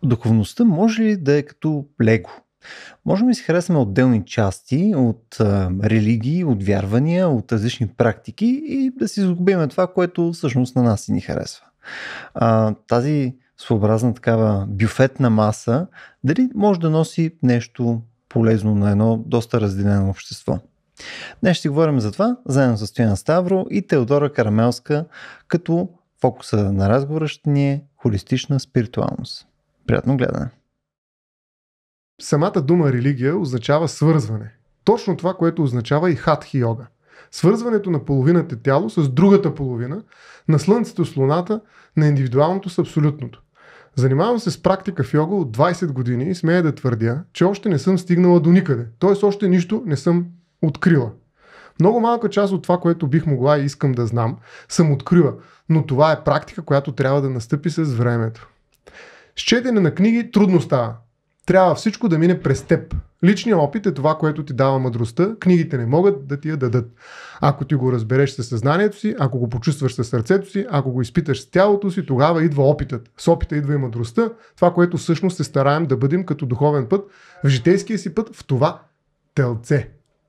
духовността може ли да е като лего? Можем ли си харесваме отделни части от религии, от вярвания, от различни практики и да си загубим това, което всъщност на нас си ни харесва? Тази своеобразна такава бюфетна маса, дали може да носи нещо полезно на едно доста разделено общество? Днес ще си говорим за това, заедно с Стоян Ставро и Теодора Карамелска, като фокуса на разговора ще ни е холистична спиритуалност. Приятно гледане! Самата дума религия означава свързване. Точно това, което означава и хатха йога. Свързването на половината тяло с другата половина, на слънцето с луната, на индивидуалното с абсолютното. Занимавам се с практика в йога от 20 години и смея да твърдя, че още не съм стигнала до никъде. Тоест още нищо не съм открила. Много малка част от това, което бих могла и искам да знам, съм открила. Но това е практика, която трябва да настъпи с времето. С четене на книги трудно става. Трябва всичко да мине през теб. Личният опит е това, което ти дава мъдростта. Книгите не могат да ти я дадат. Ако ти го разбереш със съзнанието си, ако го почувстваш със сърцето си, ако го изпиташ с тялото си, тогава идва опитът. С опита идва и мъдростта. Това, което всъщност се стараем да бъдем като духовен път, в житейския си път, в това телце.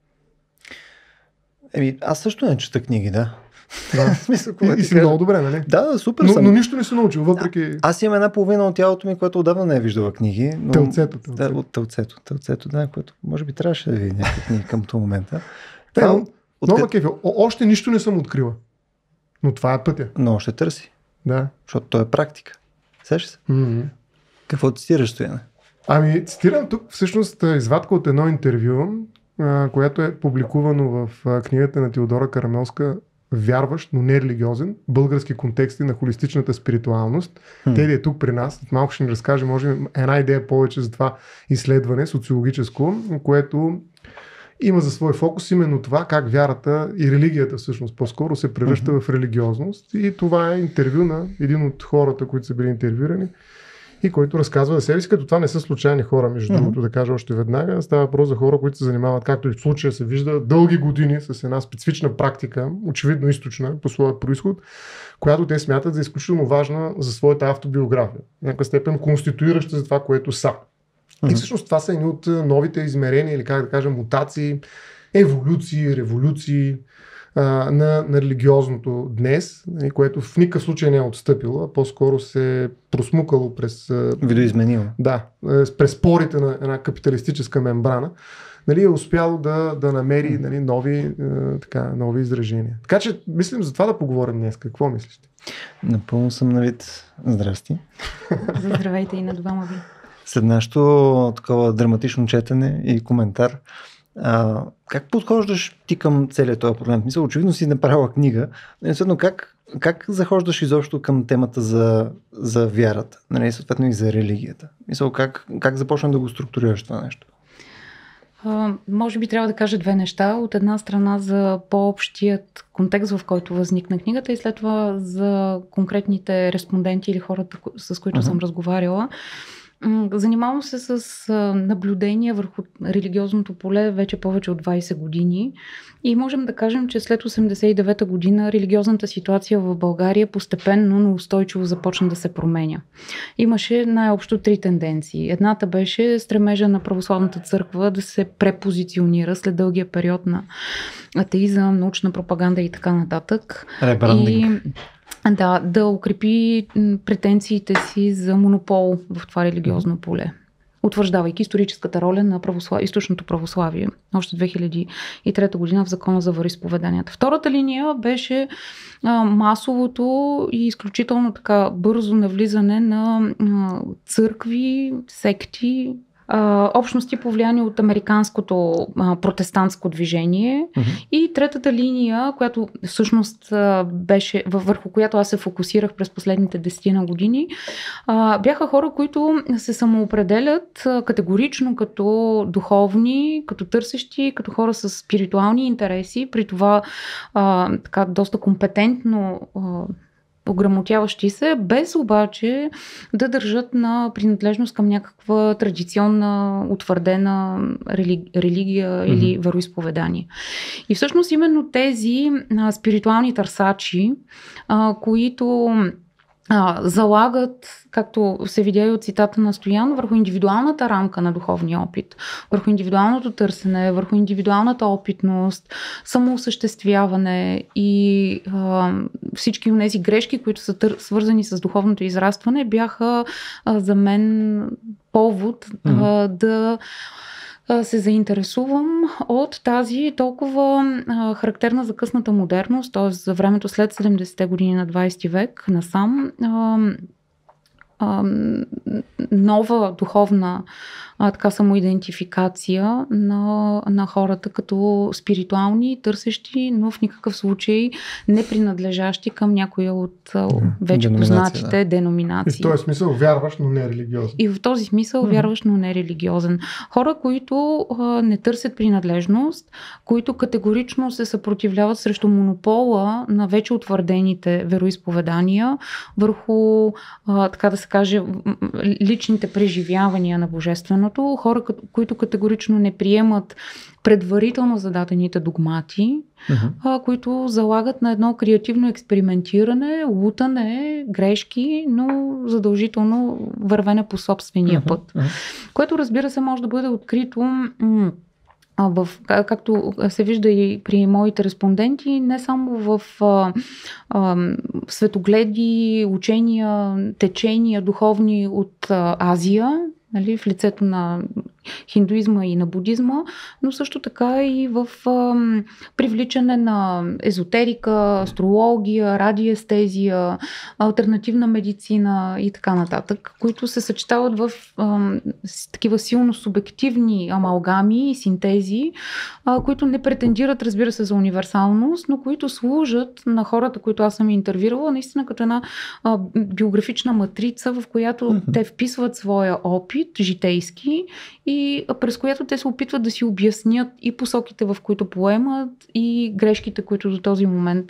Аз също не чета книги, да. И си много добре, нали? Да, супер но, съм. Но нищо не си научил, въпреки... Аз имам една половина от тялото ми, което отдавна не е виждала книги. Но... Телцето. Да, от телцето, да, което може би трябваше да види някакви книги към този момента. Много кефи. Още нищо не съм открила. Но това е пътя. Но още търси. Да. Защото то е практика. Сеш се? Mm-hmm. Какво цитираш, Стояне? Цитирам тук всъщност извадка от едно интервю, което е публикувано в книгата на Теодора Карамелска "Вярващ, но не религиозен. Български контексти на холистичната спиритуалност". Теди е тук при нас. Малко ще ни разкаже, може би, една идея повече за това изследване социологическо, което има за свой фокус именно това, как вярата и религията всъщност по-скоро се превръща в религиозност. И това е интервю на един от хората, които са били интервюирани и който разказва за себе си, като това не са случайни хора, между другото, да кажа още веднага. Става въпрос за хора, които се занимават, както и в случая се вижда, дълги години с една специфична практика, очевидно източна по своя произход, която те смятат за изключително важна за своята автобиография. В някаква степен конституираща за това, което са. И всъщност това са едни от новите измерения, или как да кажем, мутации, еволюции, революции на религиозното днес, което в никакъв случай не е отстъпило, а по-скоро се е просмукало през... Видоизменило. Да, през порите на една капиталистическа мембрана, е успяло да намери нови изражения. Така че мислим за това да поговорим днес. Какво мислиш? Напълно съм на вид. Здрасти. Здравейте и на двама ви. След нашето такова драматично четене и коментар, как подхождаш ти към целият този проблем? Мисля, очевидно си направила книга, но как захождаш изобщо към темата за вярата, съответно и за религията? Мисля, как започна да го структурираш това нещо? Може би трябва да кажа две неща. От една страна за по-общият контекст, в който възникна книгата, и след това за конкретните респонденти или хората, с които съм разговаряла. Занимавам се с наблюдения върху религиозното поле вече повече от 20 години и можем да кажем, че след 1989 година религиозната ситуация в България постепенно, но устойчиво започна да се променя. Имаше най-общо три тенденции. Едната беше стремежа на православната църква да се препозиционира след дългия период на атеизъм, научна пропаганда и така нататък. Ребрандинг. Да укрепи претенциите си за монопол в това религиозно поле, утвърждавайки историческата роля на източното православие още 2003 година в Закона за вероизповеданията. Втората линия беше масовото и изключително така бързо навлизане на църкви, секти, общности, повлияни от американското протестантско движение. И третата линия, която всъщност беше, върху която аз се фокусирах през последните 10 години, бяха хора, които се самоопределят категорично като духовни, като търсещи, като хора с спиритуални интереси, при това така доста компетентно ограмотяващи се, без обаче да държат на принадлежност към някаква традиционна, утвърдена религия или вероизповедание. И всъщност именно тези спиритуални търсачи, които залагат, както се видя и от цитата на Стоян, върху индивидуалната рамка на духовния опит, върху индивидуалното търсене, върху индивидуалната опитност, самоосъществяване и всички от тези грешки, които са свързани с духовното израстване, бяха за мен повод да се заинтересувам от тази толкова характерна за късната модерност, т.е. за времето след 70-те години на 20 век насам, нова духовна така самоидентификация на хората като спиритуални, търсещи, но в никакъв случай не принадлежащи към някоя от вече познатите деноминации. И в този смисъл вярваш, но не религиозен. И в този смисъл вярваш, но не религиозен. Хора, които не търсят принадлежност, които категорично се съпротивляват срещу монопола на вече утвърдените вероизповедания върху, така да се каже, личните преживявания на божественото, хора, които категорично не приемат предварително зададените догмати, които залагат на едно креативно експериментиране, лутане, грешки, но задължително вървене по собствения път. Което, разбира се, може да бъде открито както се вижда и при моите респонденти, не само в светогледи, учения, течения духовни от Азия, нали, в лицето на хиндуизма и на будизма, но също така и в привличане на езотерика, астрология, радиестезия, алтернативна медицина и така нататък, които се съчетават в такива силно субективни амалгами и синтези, които не претендират, разбира се, за универсалност, но които служат на хората, които аз съм интервюирала, наистина като една биографична матрица, в която те вписват своя опит, житейски, и през която те се опитват да си обяснят и посоките, в които поемат, и грешките, които до този момент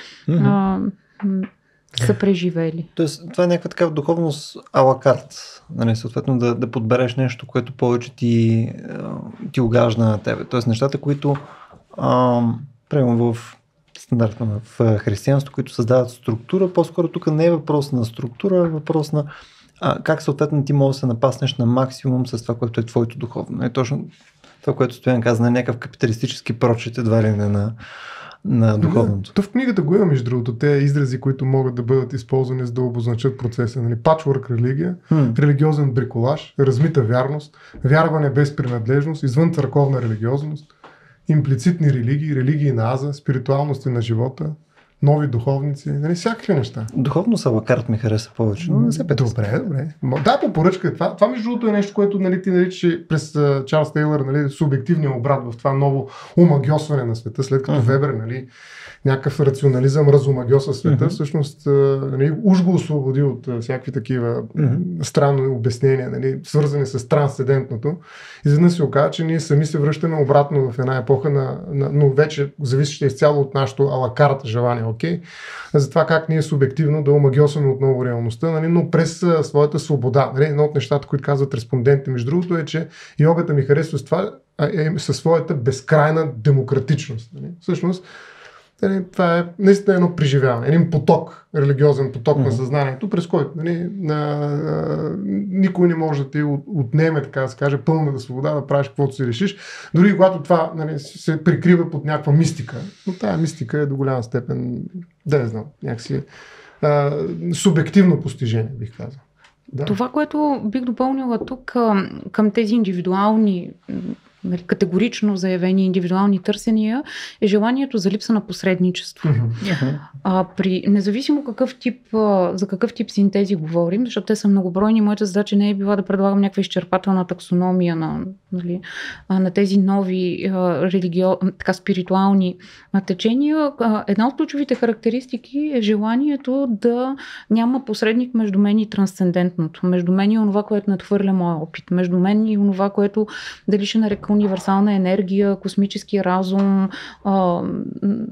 са преживели. Тоест, това е някаква такава духовност ала карт. Нали, съответно да подбереш нещо, което повече ти угажда на тебе. Тоест нещата, които примерно в стандартно в християнство, които създават структура, по-скоро тук не е въпрос на структура, е въпрос на как съответно ти можеш да се напаснеш на максимум с това, което е твоето духовно. Е точно това, което Стоян каза, на някакъв капиталистически прочит, едва ли не на духовното. То в книгата го има, между другото, те изрази, които могат да бъдат използвани за да обозначат процеса. Нали? Пачворк религия, религиозен бриколаж, размита вярност, вярване без принадлежност, извън църковна религиозност, имплицитни религии, религии на аза, спиритуалности на живота, нови духовници, нали, всякакви неща. Духовно са лакарт ми хареса повече, но не се петя. Добре. Да, по поръчка. Това между другото е нещо, което, нали, ти наричаш през Чарлз Тейлър, нали, субективния обрат в това ново омагьосване на света, след като Вебер, нали, някакъв рационализъм разомагьоса света, всъщност нали, уж го освободи от всякакви такива странни обяснения, нали, свързани с трансцендентното. Изведнъж се оказа, че ние сами се връщаме обратно в една епоха но вече зависеща изцяло от нашото алакарт желание, за това как ние субективно да омагьосваме отново реалността, нали, но през своята свобода. Нали, едно от нещата, които казват респондентите, между другото, е, че йогата ми харесва с това, със своята безкрайна демократичност. Нали. Всъщност, това е наистина едно преживяване, един поток, религиозен поток на съзнанието, през който никой не може да ти отнеме, така да се каже, пълната свобода да правиш каквото си решиш, дори когато това се прикрива под някаква мистика. Но тая мистика е до голяма степен, да не знам, някакси субективно постижение, бих казал. Да. Това, което бих допълнила тук към тези индивидуални, категорично заявени индивидуални търсения, е желанието за липса на посредничество. Независимо за какъв тип синтези говорим, защото те са многобройни, моята задача не е била да предлагам някаква изчерпателна таксономия на тези нови спиритуални течения. Една от ключовите характеристики е желанието да няма посредник между мен и трансцендентното, между мен и онова, което надхвърля моя опит, между мен и онова, което дали ще нарека универсална енергия, космически разум,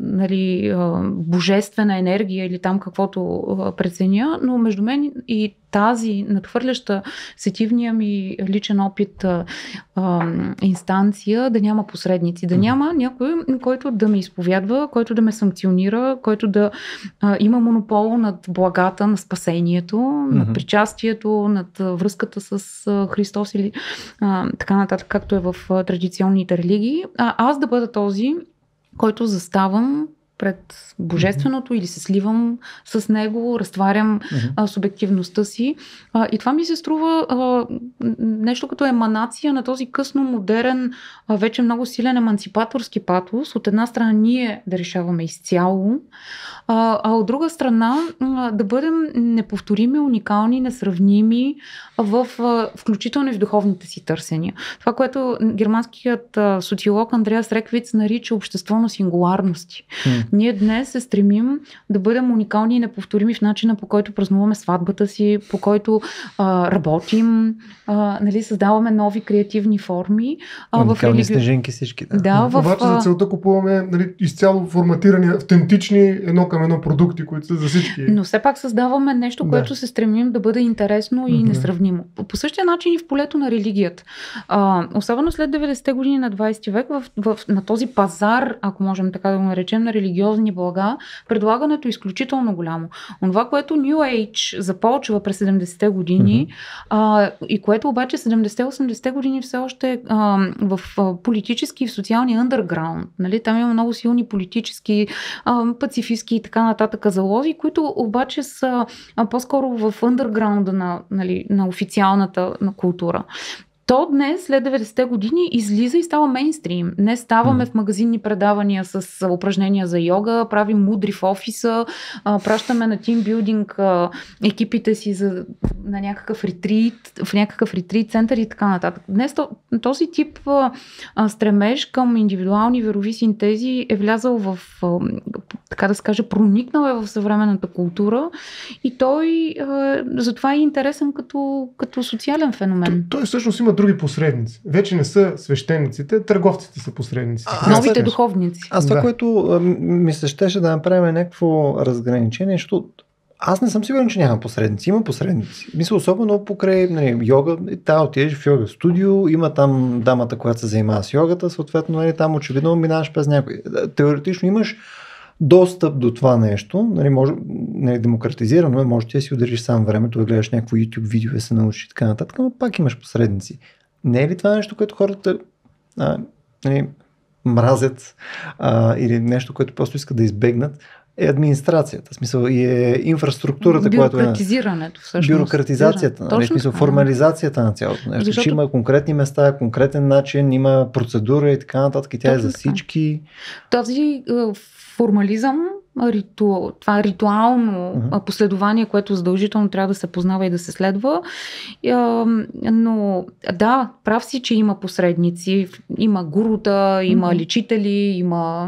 божествена енергия или там каквото преценя, но между мен и тази надхвърляща сетивния ми личен опит инстанция да няма посредници, да няма някой, който да ме изповядва, който да ме санкционира, който да има монопол над благата, на спасението, над причастието, над връзката с Христос или така нататък, както е в традиционните религии. Аз да бъда този, който заставам пред божественото или се сливам с него, разтварям субективността си. И това ми се струва нещо като еманация на този късно модерен, вече много силен еманципаторски патос. От една страна ние да решаваме изцяло, а от друга страна да бъдем неповторими, уникални, несравними, включително и в духовните си търсения. Това, което германският социолог Андреас Реквиц нарича общество на сингуларности. Ние днес се стремим да бъдем уникални и неповторими в начина, по който празнуваме сватбата си, по който работим, създаваме нови креативни форми. Уникални снежинки всички. Обаче за целта купуваме изцяло форматирани, автентични едно към едно продукти, които са за всички. Но все пак създаваме нещо, което се стремим да бъде интересно и несравнимо. По същия начин и в полето на религията. Особено след 90-те години на 20 век, на този пазар, ако можем така да го наречем, на религиозни блага, предлагането е изключително голямо. Онова, което New Age започва през 70-те години и което обаче 70-80-те години все още в политически и в социалния underground. Нали? Там има много силни политически, пацифистски и така нататък залози, които обаче са по-скоро в underground на официалната култура. То днес, след 90-те години, излиза и става мейнстрим. Не ставаме в магазинни предавания с упражнения за йога, правим мудри в офиса, пращаме на тимбилдинг екипите си на някакъв ретрит, в някакъв ретрит център и така нататък. Днес този тип стремеж към индивидуални верови синтези е влязъл в, така да се каже, проникнал е в съвременната култура и той затова е интересен като социален феномен. Той всъщност има други посредници. Вече не са свещениците, търговците са посредници. Новите духовници. Аз това, което ми се щеше да направим някакво разграничение, защото аз не съм сигурен, че няма посредници. Има посредници. Мисля, особено покрай йога. Отидеш в йога студио, има там дамата, която се занимава с йогата, съответно там очевидно минаваш през някой. Теоретично имаш достъп до това нещо, демократизирано, може да си удържиш сам времето, да гледаш някакво YouTube видео, да се научиш и така нататък, но пак имаш посредници. Не е ли това нещо, което хората мразят или нещо, което просто искат да избегнат? Е администрацията, в смисъл и е инфраструктурата, която е бюрократизирането всъщност. Бюрократизацията, в смисъл формализацията на цялото нещо. Защото има конкретни места, конкретен начин, има процедура и така нататък и тя е за всички. Този формализъм, това ритуално последование, което задължително трябва да се познава и да се следва. Но да, прав си, че има посредници, има гурута, има лечители, има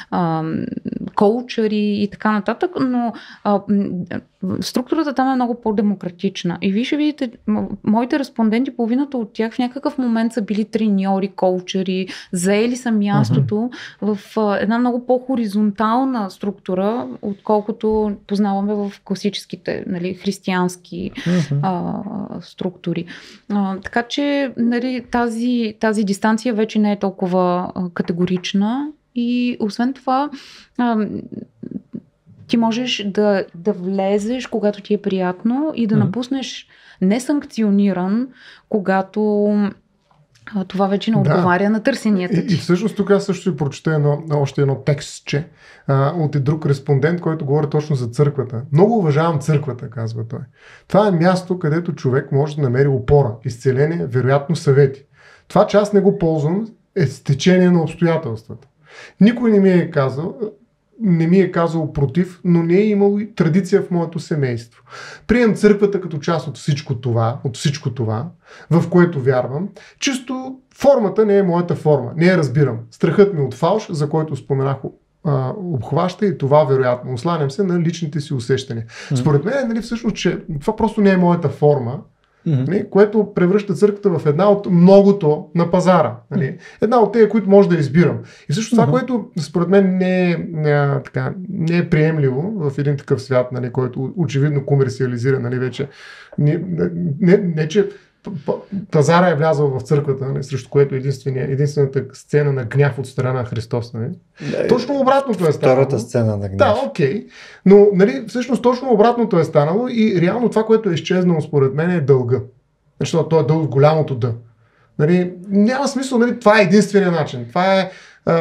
коучери и така нататък, но структурата там е много по-демократична. И вие ще видите, моите респонденти, половината от тях в някакъв момент са били треньори, коучери, заели са мястото в една много по-хоризонтална структура, отколкото познаваме в класическите християнски структури. Така че тази дистанция вече не е толкова категорична и освен това ти можеш да влезеш, когато ти е приятно и да напуснеш несанкциониран, когато това вече не отговаря на търсенията ти. И всъщност тук аз също ще прочета още едно текстче от друг респондент, който говори точно за църквата. Много уважавам църквата, казва той. Това е място, където човек може да намери опора, изцеление, вероятно съвети. Това, че аз не го ползвам, е стечение на обстоятелствата. Никой не ми е казал против, но не е имало и традиция в моето семейство. Приемам църквата като част от всичко това, в което вярвам. Чисто формата не е моята форма. Не я разбирам. Страхът ми от фалш, за който споменах, обхваща и това вероятно. Осланям се на личните си усещания. Според мен, всъщност, че това просто не е моята форма, Нали, което превръща църквата в една от многото на пазара. Нали. Една от тези, които може да избирам. И също това, което според мен не е приемливо в един такъв свят, нали, който очевидно комерциализира, нали, вече. Не, че пазара е влязъл в църквата, нали, срещу което единствената сцена на гняв от страна на Христос. Нали. Точно обратното е станало. Втората сцена на гняв. Да, окей. Но нали, всъщност точно обратното е станало и реално това, което е изчезнало според мен е дълга. Защото то е дълг голямото дъ. Нали, няма смисъл, нали, това е единствения начин. Това е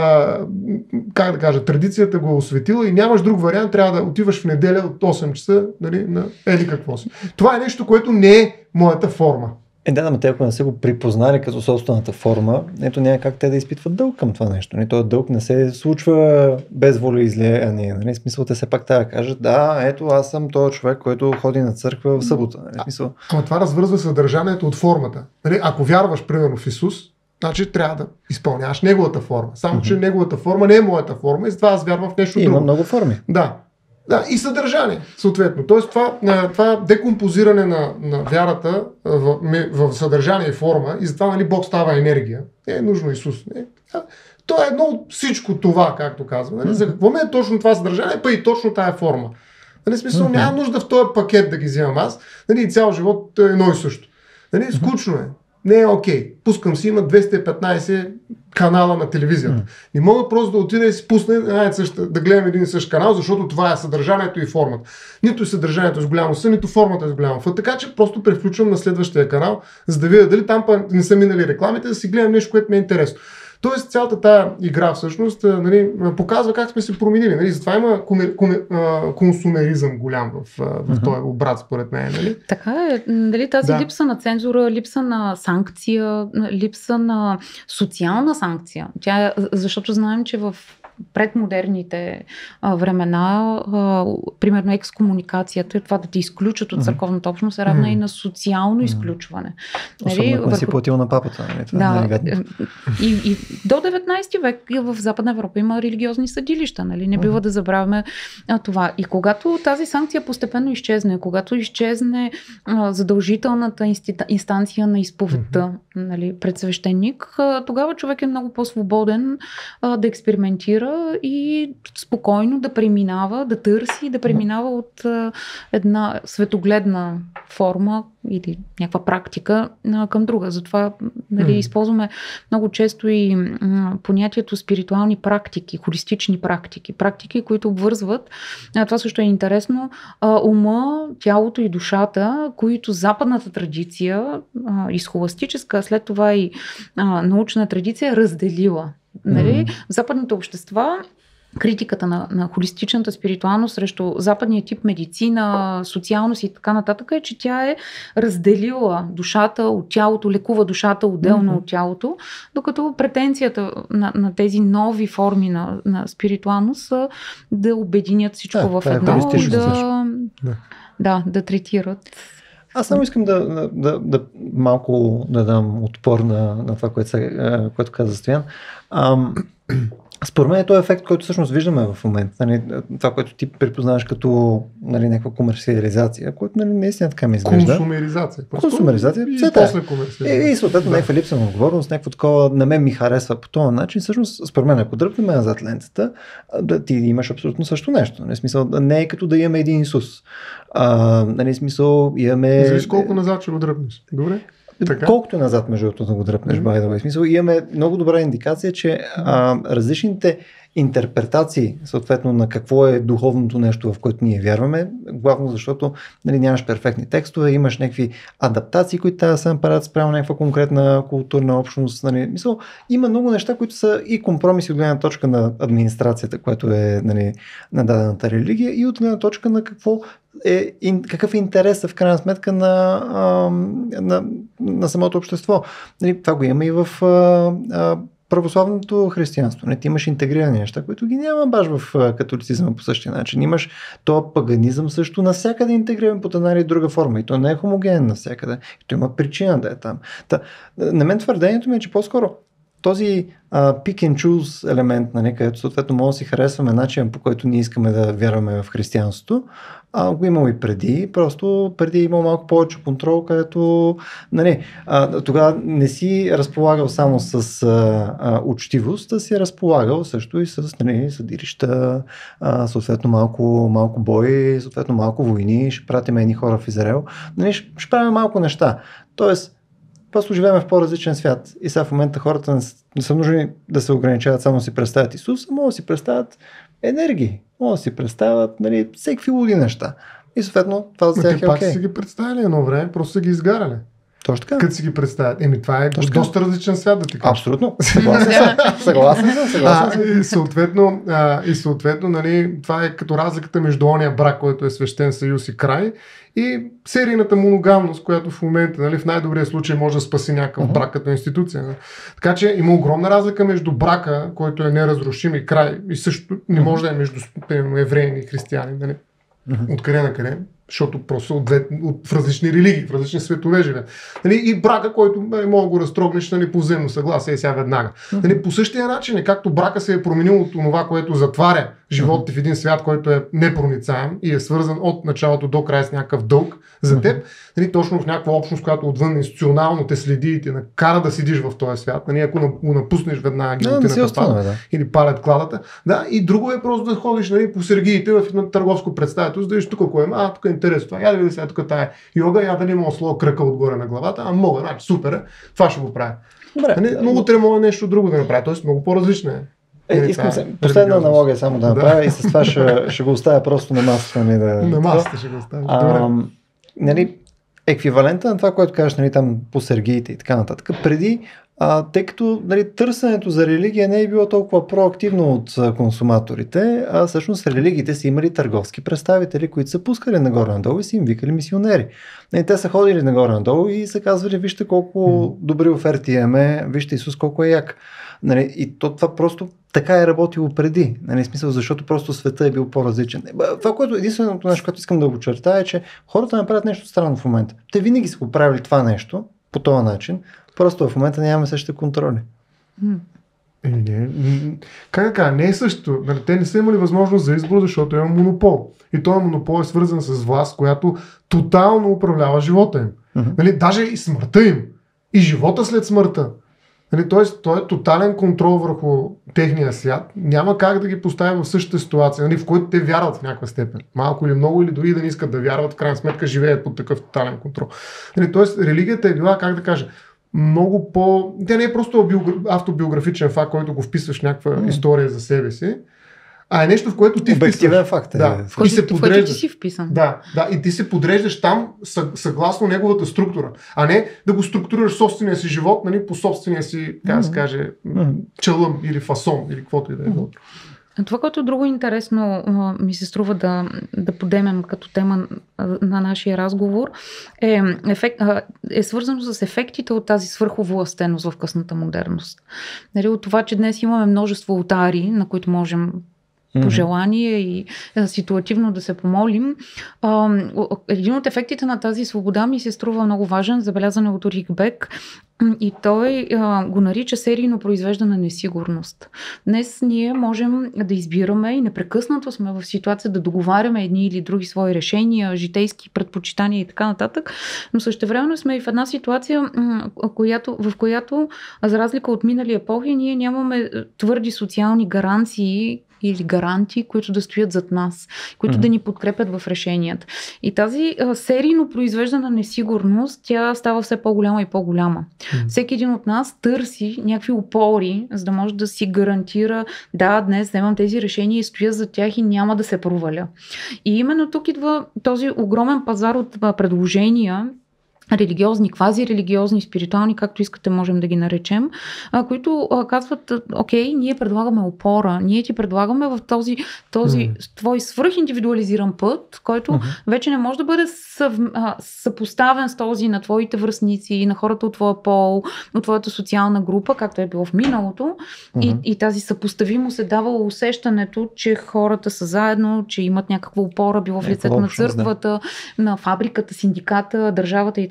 как да кажа, традицията го е осветила и нямаш друг вариант, трябва да отиваш в неделя от 8 часа, нали, на ели какво си. Това е нещо, което не е моята форма. Но те ако не са го припознали като собствената форма, ето няма как те да изпитват дълг към това нещо. Този дълг не се случва без воля и излияние. Нали? Смисъл, те все пак трябва да кажат, ето аз съм този човек, който ходи на църква в събота. Нали? Смисъл... Ама това развързва съдържанието от формата. Нали? Ако вярваш, примерно, в Исус, значи трябва да изпълняваш неговата форма. Само, че неговата форма не е моята форма и затова аз вярвам в нещо друго. Има много форми. Да, и съдържание, съответно. Тоест това декомпозиране на вярата в съдържание и форма и затова, нали, Бог става енергия. Не е нужно Исус. То е едно от всичко това, както казвам. Нали? За какво ме е точно това съдържание, па и точно тая форма. Нали, смисъл, няма нужда в този пакет да ги взимам аз. Нали, цял живот е едно и също. Нали, скучно е. Не е окей. Пускам си, има 215 канала на телевизията. Не мога просто да отида и си пусна да гледам един и същ канал, защото това е съдържанието и формата. Нито съдържанието е с голямо С, нито формата е с голямо Ф. Така че просто превключвам на следващия канал, за да видя дали там не са минали рекламите, да си гледам нещо, което ми е интересно. Тоест цялата тая игра всъщност, нали, показва как сме се променили. Нали? Затова има консумеризъм голям в този обрат, според мен. Нали? Така е. Дали тази липса на цензура, липса на санкция, липса на социална санкция. Защото знаем, че в предмодерните времена, примерно екскомуникацията, това да те изключат от църковната общност е равна и на социално изключване. Особено ако си платил на папата. И до 19 век в Западна Европа има религиозни съдилища. Нали? Не бива да забравяме това. И когато тази санкция постепенно изчезне, когато изчезне задължителната инстанция на изповедта, нали, пред свещеник, тогава човек е много по-свободен да експериментира и спокойно да преминава, да търси, да преминава от една светогледна форма или някаква практика към друга. Затова използваме много често и понятието спиритуални практики, холистични практики, които обвързват, това също е интересно, ума, тялото и душата, които западната традиция и схоластическа, след това и научна традиция е разделила. Нали? В западните общества критиката на холистичната спиритуалност срещу западния тип медицина, социалност и така нататък е, че тя е разделила душата от тялото, лекува душата отделно от тялото, докато претенцията на тези нови форми на спиритуалност са да обединят всичко в едно и да третират. Аз само искам да малко да дам отпор на това, което каза Стоян. Според мен е този ефект, който всъщност виждаме в момента. Нали, това, което ти припознаваш като, нали, някаква комерциализация, което, нали, наистина така ми изглежда. Консумеризация. И после комерциализация. И съответно някаква липса на отговорност, някакво такова на мен ми харесва по този начин. Всъщност, според мен, ако дръпнем назад лентата, ти имаш абсолютно също нещо. Нали, смисъл, не е като да имаме един Исус. Нали, смисъл, имаме... Зависи колко назад ще го дръпнеш. Добре? Така? Колкото назад между другото да го дръпнеш, by the way. Смисъл, имаме много добра индикация, че различните интерпретации, съответно на какво е духовното нещо, в което ние вярваме, главно защото, нали, нямаш перфектни текстове, имаш някакви адаптации, които трябва да се направят спрямо някаква конкретна културна общност. Нали. Мисъл, има много неща, които са и компромиси от гледна точка на администрацията, която е, нали, на дадената религия, и от гледна точка на какъв е интересът в крайна сметка на самото общество. Нали, това го има и в православното християнство. Не, ти имаш интегрирани неща, които ги няма баш в католицизма по същия начин. Имаш този паганизъм също навсякъде интегриран под една или друга форма. И то не е хомогенен навсякъде. И то има причина да е там. На мен твърдението ми е, че по-скоро този pick and choose елемент, нали, където съответно може да си харесваме начин, по който ние искаме да вярваме в християнството, го имало и преди, просто преди имал малко повече контрол, където нали, тогава не си разполагал само с учтивост, а си разполагал също и с нали, съдилища, съответно малко бой, съответно малко войни, ще пратим едни хора в Израел, нали, ще правим малко неща. Тоест, просто живеем в по-различен свят и сега в момента хората не са нужни да се ограничават само да си представят Исус, а могат да си представят енергии, могат да си представят нали, всеки луди неща. И съответно това за тях е пак си ги представили едно време, просто са ги изгарали. Точно така. Като си ги представят. Това е доста различен свят, да ти кажа. Абсолютно. Съгласен съм. И съответно, нали, това е като разликата между ония брак, който е свещен съюз и край, и серийната моногамност, която в момента, нали, в най-добрия случай може да спаси някакъв брак като институция. Нали. Така че има огромна разлика между брака, който е неразрушим и край, и също не може да е между евреи и християни. Нали. Откъде на къде? Защото просто в различни религии, в различни светове живеят. Нали, и брака, който мога да го разтрогнеш нали, по взаимно съгласие и сега веднага. Нали, по същия начин, както брака се е променил от това, което затваря живота в един свят, който е непроницаем и е свързан от началото до края с някакъв дълг за теб, нали, точно в някаква общност, която отвън институционално те следи и те накара да седиш в този свят. Нали, ако го напуснеш веднага гилотината пада или палят кладата. Да, и друго е просто да ходиш нали, по сергиите в едно търговско представителство, да видиш тук кое има, тук е интересно това. Я да видя сега тук тая йога, я да не мога слова кръка отгоре на главата, мога, значи супер, това ще го правя. Нали, много утре мога нещо друго да направя, т.е. много по-различно е. Искам последна аналогия само да направя и с това ще го оставя просто на масата. На масата ще го оставя. Нали, еквивалента на това, което кажеш нали, там по сергиите и така нататък. Преди, тъй като нали, търсенето за религия не е било толкова проактивно от консуматорите, а всъщност религиите са имали търговски представители, които са пускали нагоре-надолу и са им викали мисионери. И те са ходили нагоре-надолу и са казвали, вижте колко добри оферти имаме, вижте Исус колко е як. Нали, и това просто така е работило преди. Нали, смисъл, защото просто света е бил по-различен. Това, което единственото нещо, което искам да го чертая е, че хората направят нещо странно в момента. Те винаги са го правили това нещо по този начин, просто в момента нямаме същите контроли. Не е същото. Нали, те не са имали възможност за избор, защото има монопол. И този монопол е свързан с власт, която тотално управлява живота им. Нали, даже и смъртта им. И живота след смъртта. Нали, тоест, той е тотален контрол върху техния свят. Няма как да ги постави в същата ситуация, нали, в която те вярват в някаква степен. Малко или много, или дори да не искат да вярват, в крайна сметка живеят под такъв тотален контрол. Нали, тоест, религията е била, как да кажа, много по... Тя не е просто автобиографичен факт, който го вписваш в някаква история за себе си, а е нещо, в което ти обективен факт е. Да, в което ти си вписан. Да, и ти се подреждаш там съгласно неговата структура, а не да го структурираш собствения си живот, нали, по собствения си, как да се каже, чалъм или фасон, или каквото и да е. Това, което е друго интересно ми се струва да подемем като тема на нашия разговор, е свързано с ефектите от тази свръховластеност в късната модерност. Нали, от това, че днес имаме множество олтари, на които можем по желание и ситуативно да се помолим. Един от ефектите на тази свобода ми се струва много важен, забелязан от Улрих Бек, и той го нарича серийно произвеждана несигурност. Днес ние можем да избираме и непрекъснато сме в ситуация да договаряме едни или други свои решения, житейски предпочитания и така нататък, но същевременно сме и в една ситуация, в която, за разлика от минали епохи, ние нямаме твърди социални гаранции или гаранти, които да стоят зад нас, които да ни подкрепят в решенията. И тази серийно произвеждана несигурност, тя става все по-голяма и по-голяма. Всеки един от нас търси някакви опори, за да може да си гарантира, да, днес вземам тези решения и стоя за тях и няма да се проваля. И именно тук идва този огромен пазар от предложения, религиозни, квазирелигиозни, спиритуални, както искате можем да ги наречем, които казват, окей, ние предлагаме опора, ние ти предлагаме в този твой свръхиндивидуализиран път, който вече не може да бъде съпоставен с този на твоите връстници, на хората от твоя пол, от твоята социална група, както е било в миналото. И тази съпоставимост е давала усещането, че хората са заедно, че имат някаква опора, било в лицето на църквата, на фабриката, синдиката, държавата и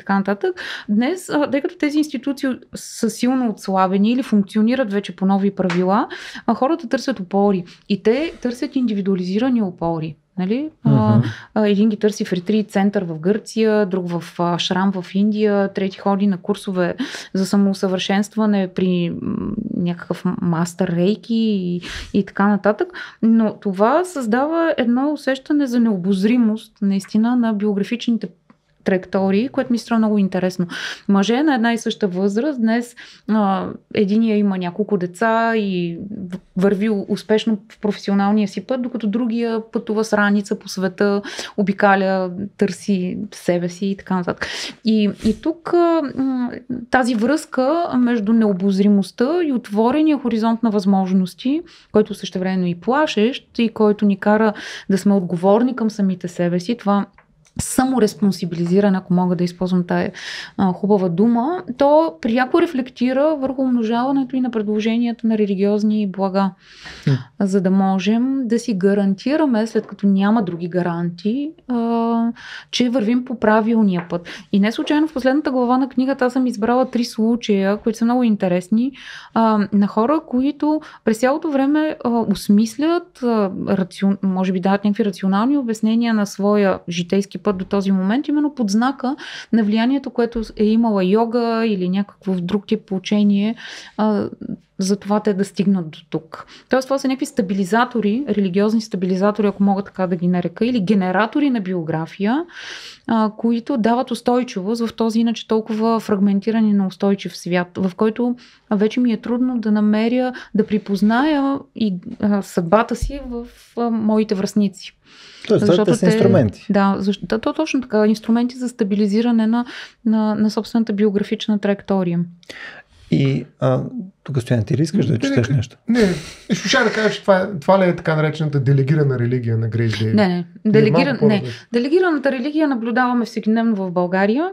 така нататък. Днес, тъй като тези институции са силно отслабени или функционират вече по нови правила, хората търсят опори и те търсят индивидуализирани опори. Нали? Един ги търси в ретрит център в Гърция, друг в Шрам в Индия, трети ходи на курсове за самоусъвършенстване при някакъв мастер рейки и така нататък. Но това създава едно усещане за необозримост наистина на биографичните траектории, което ми става много интересно. Мъже на една и съща възраст, днес единия има няколко деца и върви успешно в професионалния си път, докато другия пътува с раница по света, обикаля, търси себе си и така нататък. И тук тази връзка между необозримостта и отворения хоризонт на възможности, който същевременно и плашещ и който ни кара да сме отговорни към самите себе си, това самореспонсибилизиране, ако мога да използвам тая хубава дума, то пряко рефлектира върху умножаването и на предложенията на религиозни блага, за да можем да си гарантираме, след като няма други гаранти, че вървим по правилния път. И не случайно в последната глава на книгата аз съм избрала 3 случая, които са много интересни, на хора, които през цялото време осмислят, може би дават някакви рационални обяснения на своя житейски път до този момент, именно под знака на влиянието, което е имала йога или някакво друг тип учение, за това те да стигнат до тук. Тоест това са някакви стабилизатори, религиозни стабилизатори, ако мога така да ги нарека, или генератори на биография, които дават устойчивост в този иначе толкова фрагментиран и неустойчив свят, в който вече ми е трудно да намеря, да припозная и съдбата си в моите връстници. Тоест, това са инструменти. Да, защото точно така, инструменти за стабилизиране на собствената биографична траектория. И тук, Стоян, ти ли искаш да четеш нещо? Не, ще да кажа, че това ли е така наречената делегирана религия на Грейс Дейвис? Не. Делегираната религия наблюдаваме всекидневно в България.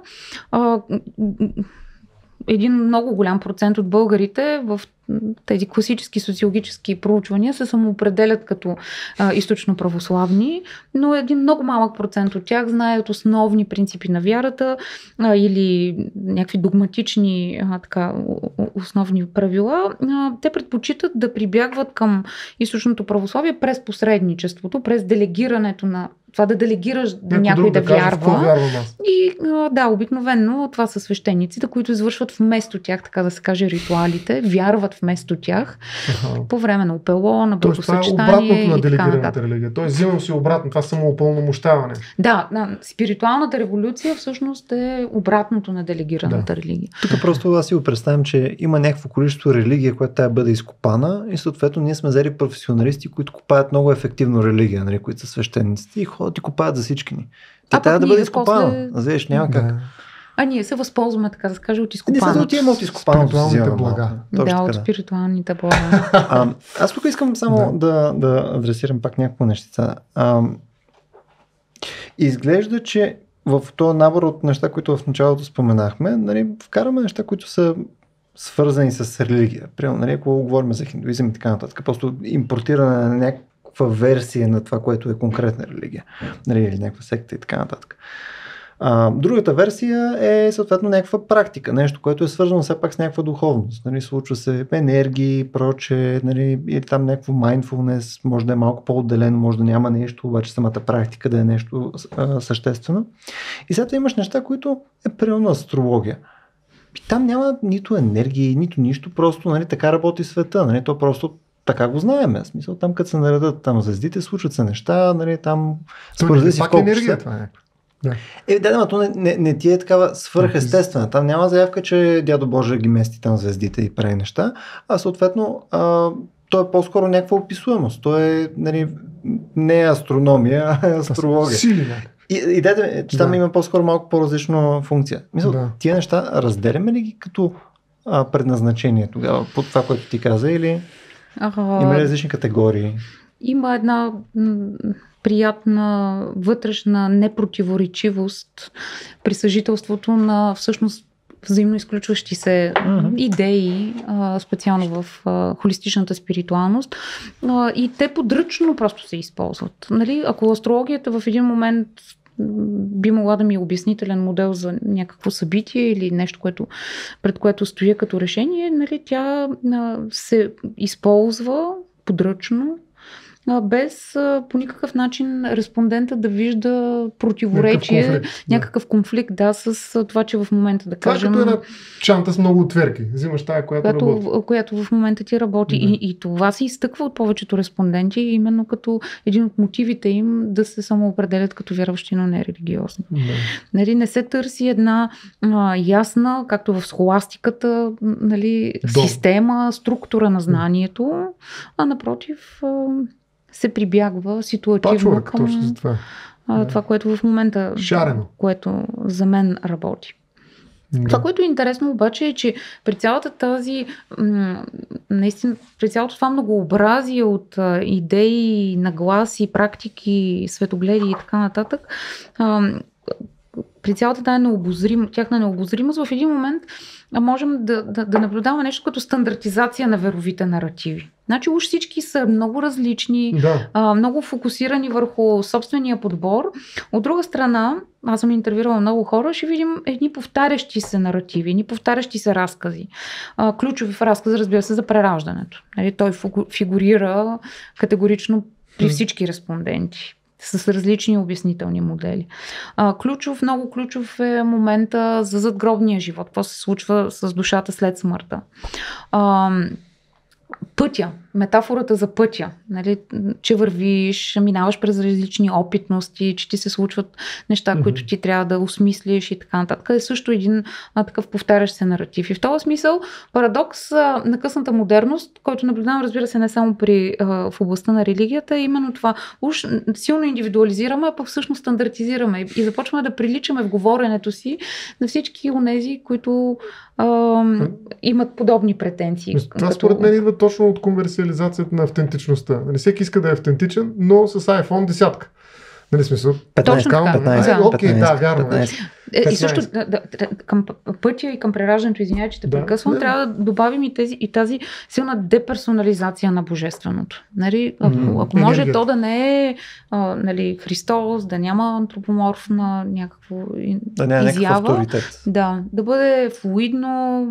Един много голям процент от българите в тези класически социологически проучвания се самоопределят като източно православни, но един много малък процент от тях знаят основни принципи на вярата или някакви догматични основни правила. Те предпочитат да прибягват към източното православие през посредничеството, през делегирането на това да делегираш някой да вярва. И обикновено това са свещениците, които извършват вместо тях, така да се каже, ритуалите, вярват вместо тях по време на опело, на благосъчетание. Това е обратното на делегираната религия. Тоест взимам си обратно, това самоупълномощаване. Да, спиритуалната революция всъщност е обратното на делегираната религия. Тук просто аз си го представям, че има някакво количество религия, която трябва да бъде изкопана и съответно ние сме взели професионалисти, които копаят много ефективно религия, нали, които са свещениците и ходят и копаят за всички ни. Те трябва да бъде изкопана. Знаеш, няма как. Ние се възползваме, така да се каже, от изкопаното. Не се да отиваме от изкопаното. Спиритуалните блага. От спиритуалните блага. Аз тук искам само да адресирам пак някакво нещица. Изглежда, че в този набор от неща, които в началото споменахме, нали, вкараме неща, които са свързани с религия. Примерно, нали, ако говорим за хиндуизъм и така нататък, просто импортиране на някаква версия на това, което е конкретна религия. Нали, или някаква секта и така нататък. Другата версия е съответно някаква практика, нещо, което е свързано все пак с някаква духовност. Нали, случва се енергии, проче, нали, или там някакво mindfulness, може да е малко по-отделено, може да няма нещо, обаче самата практика да е нещо съществено. И след това имаш неща, които е примерно астрология. И там няма нито енергии, нито нищо, просто нали, така работи света, нали, то просто така го знаем. В смисъл, там като се наредат там звездите, случват се неща, нали, там според си колко енергия, това е. Да. То не ти е такава свръхестествена. Там няма заявка, че дядо Боже ги мести там звездите и прави неща, а съответно то е по-скоро някаква описуемост. То е нали, не астрономия, а астрология. Идеята е, че там има по-скоро малко по-различна функция. Мисля, тия неща разделяме ли ги като предназначение тогава, по това, което ти каза, или има ли различни категории? Има една приятна вътрешна непротиворечивост при съжителството на всъщност взаимно изключващи се идеи, специално в холистичната спиритуалност. И те подръчно просто се използват. Нали? Ако астрологията в един момент би могла да ми е обяснителен модел за някакво събитие или нещо, пред което стоя като решение, нали, тя се използва подръчно, без по никакъв начин респондента да вижда противоречие, някакъв конфликт, с това, че в момента, да кажем... Това е като една чанта с много отверки. Взимаш тая, която в момента ти работи. Да. И това се изтъква от повечето респонденти, именно като един от мотивите им да се самоопределят като вярващи, но не религиозни. Да. Нали, не се търси една ясна, както в схоластиката, нали, система, структура на знанието, а напротив... се прибягва ситуативно към това, което в момента, което за мен работи. Това, което е интересно обаче е, че при цялата тази, наистина, при цялото това многообразие от идеи, нагласи, практики, светогледи и така нататък, при цялата тяхна необозримост, в един момент можем да наблюдаваме нещо като стандартизация на веровите наративи. Значи уж всички са много различни, много фокусирани върху собствения подбор. От друга страна, аз съм интервюирала много хора, ще видим едни повтарящи се наративи, едни повтарящи се разкази. Ключови в разказа, разбира се, за прераждането. Той фигурира категорично при всички респонденти с различни обяснителни модели. Много ключов е момента за задгробния живот. Какво се случва с душата след смъртта. Пътя, метафората за пътя, нали, че вървиш, минаваш през различни опитности, че ти се случват неща, които ти трябва да осмислиш и така нататък. Е също един такъв повтарящ се наратив. И в този смисъл парадокс на късната модерност, който наблюдавам, разбира се, не само в областта на религията, е именно това. Уж силно индивидуализираме, а пък всъщност стандартизираме и започваме да приличаме в говоренето си на всички онези, които имат подобни претенции. Това според мен идва точно от конверсиализацията на автентичността. Нали, всеки иска да е автентичен, но с iPhone 10. Нали, смисъл? 15. Окей, да, вярно. И също към пътя и към прераждането, извинявай, че те прекъсвам, трябва да добавим и тази силна деперсонализация на божественото. Нали, ако може то да не е Христос, да няма антропоморфна някакво изява. Да бъде флуидно,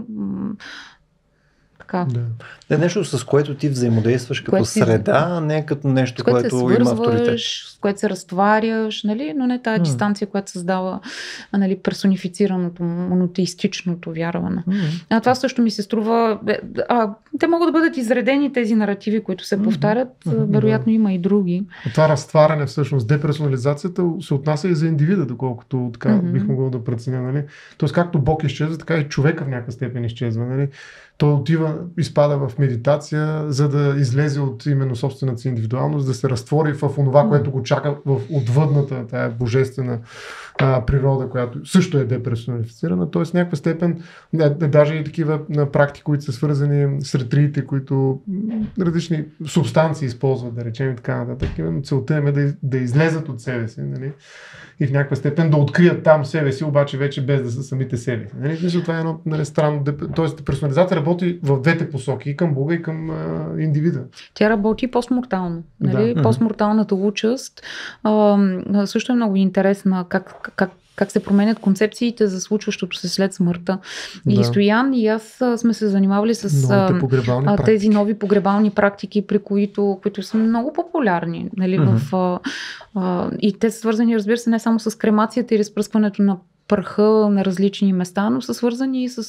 Да е нещо, с което ти взаимодействаш като среда, а не като нещо, което има авторитет. С което се разтваряш, нали? Но не тая дистанция, която създава персонифицираното, монотеистичното вярване. Това също ми се струва... те могат да бъдат изредени тези наративи, които се повтарят. Вероятно има и други. Това разтваряне, всъщност, деперсонализацията се отнася и за индивида, доколкото така бих могъл да преценя. Нали? Тоест, както Бог изчезва, така и човека в някаква степен изчезва. Нали? Той изпада в медитация, за да излезе от именно собствената си индивидуалност, да се разтвори в онова, което го чака в отвъдната, тая божествена природа, която също е деперсонифицирана. Тоест, в някаква степен, даже и такива практики, които са свързани с ретриите, които различни субстанции използват, да речем и така нататък. Целта е да излезат от себе си, нали? И в някаква степен да открият там себе си, обаче вече без да са самите себе си. Нали? Това е едно странно. Тоест, персонализация работи в двете посоки, и към Бога, и към индивида. Тя работи постмортално. Нали? Да. Постморталната участ също е много интересна как се променят концепциите за случващото се след смъртта. И Стоян и аз сме се занимавали с тези нови погребални практики, които са много популярни. Нали, и те са свързани, разбира се, не само с кремацията и разпръскването на пръха на различни места, но са свързани и с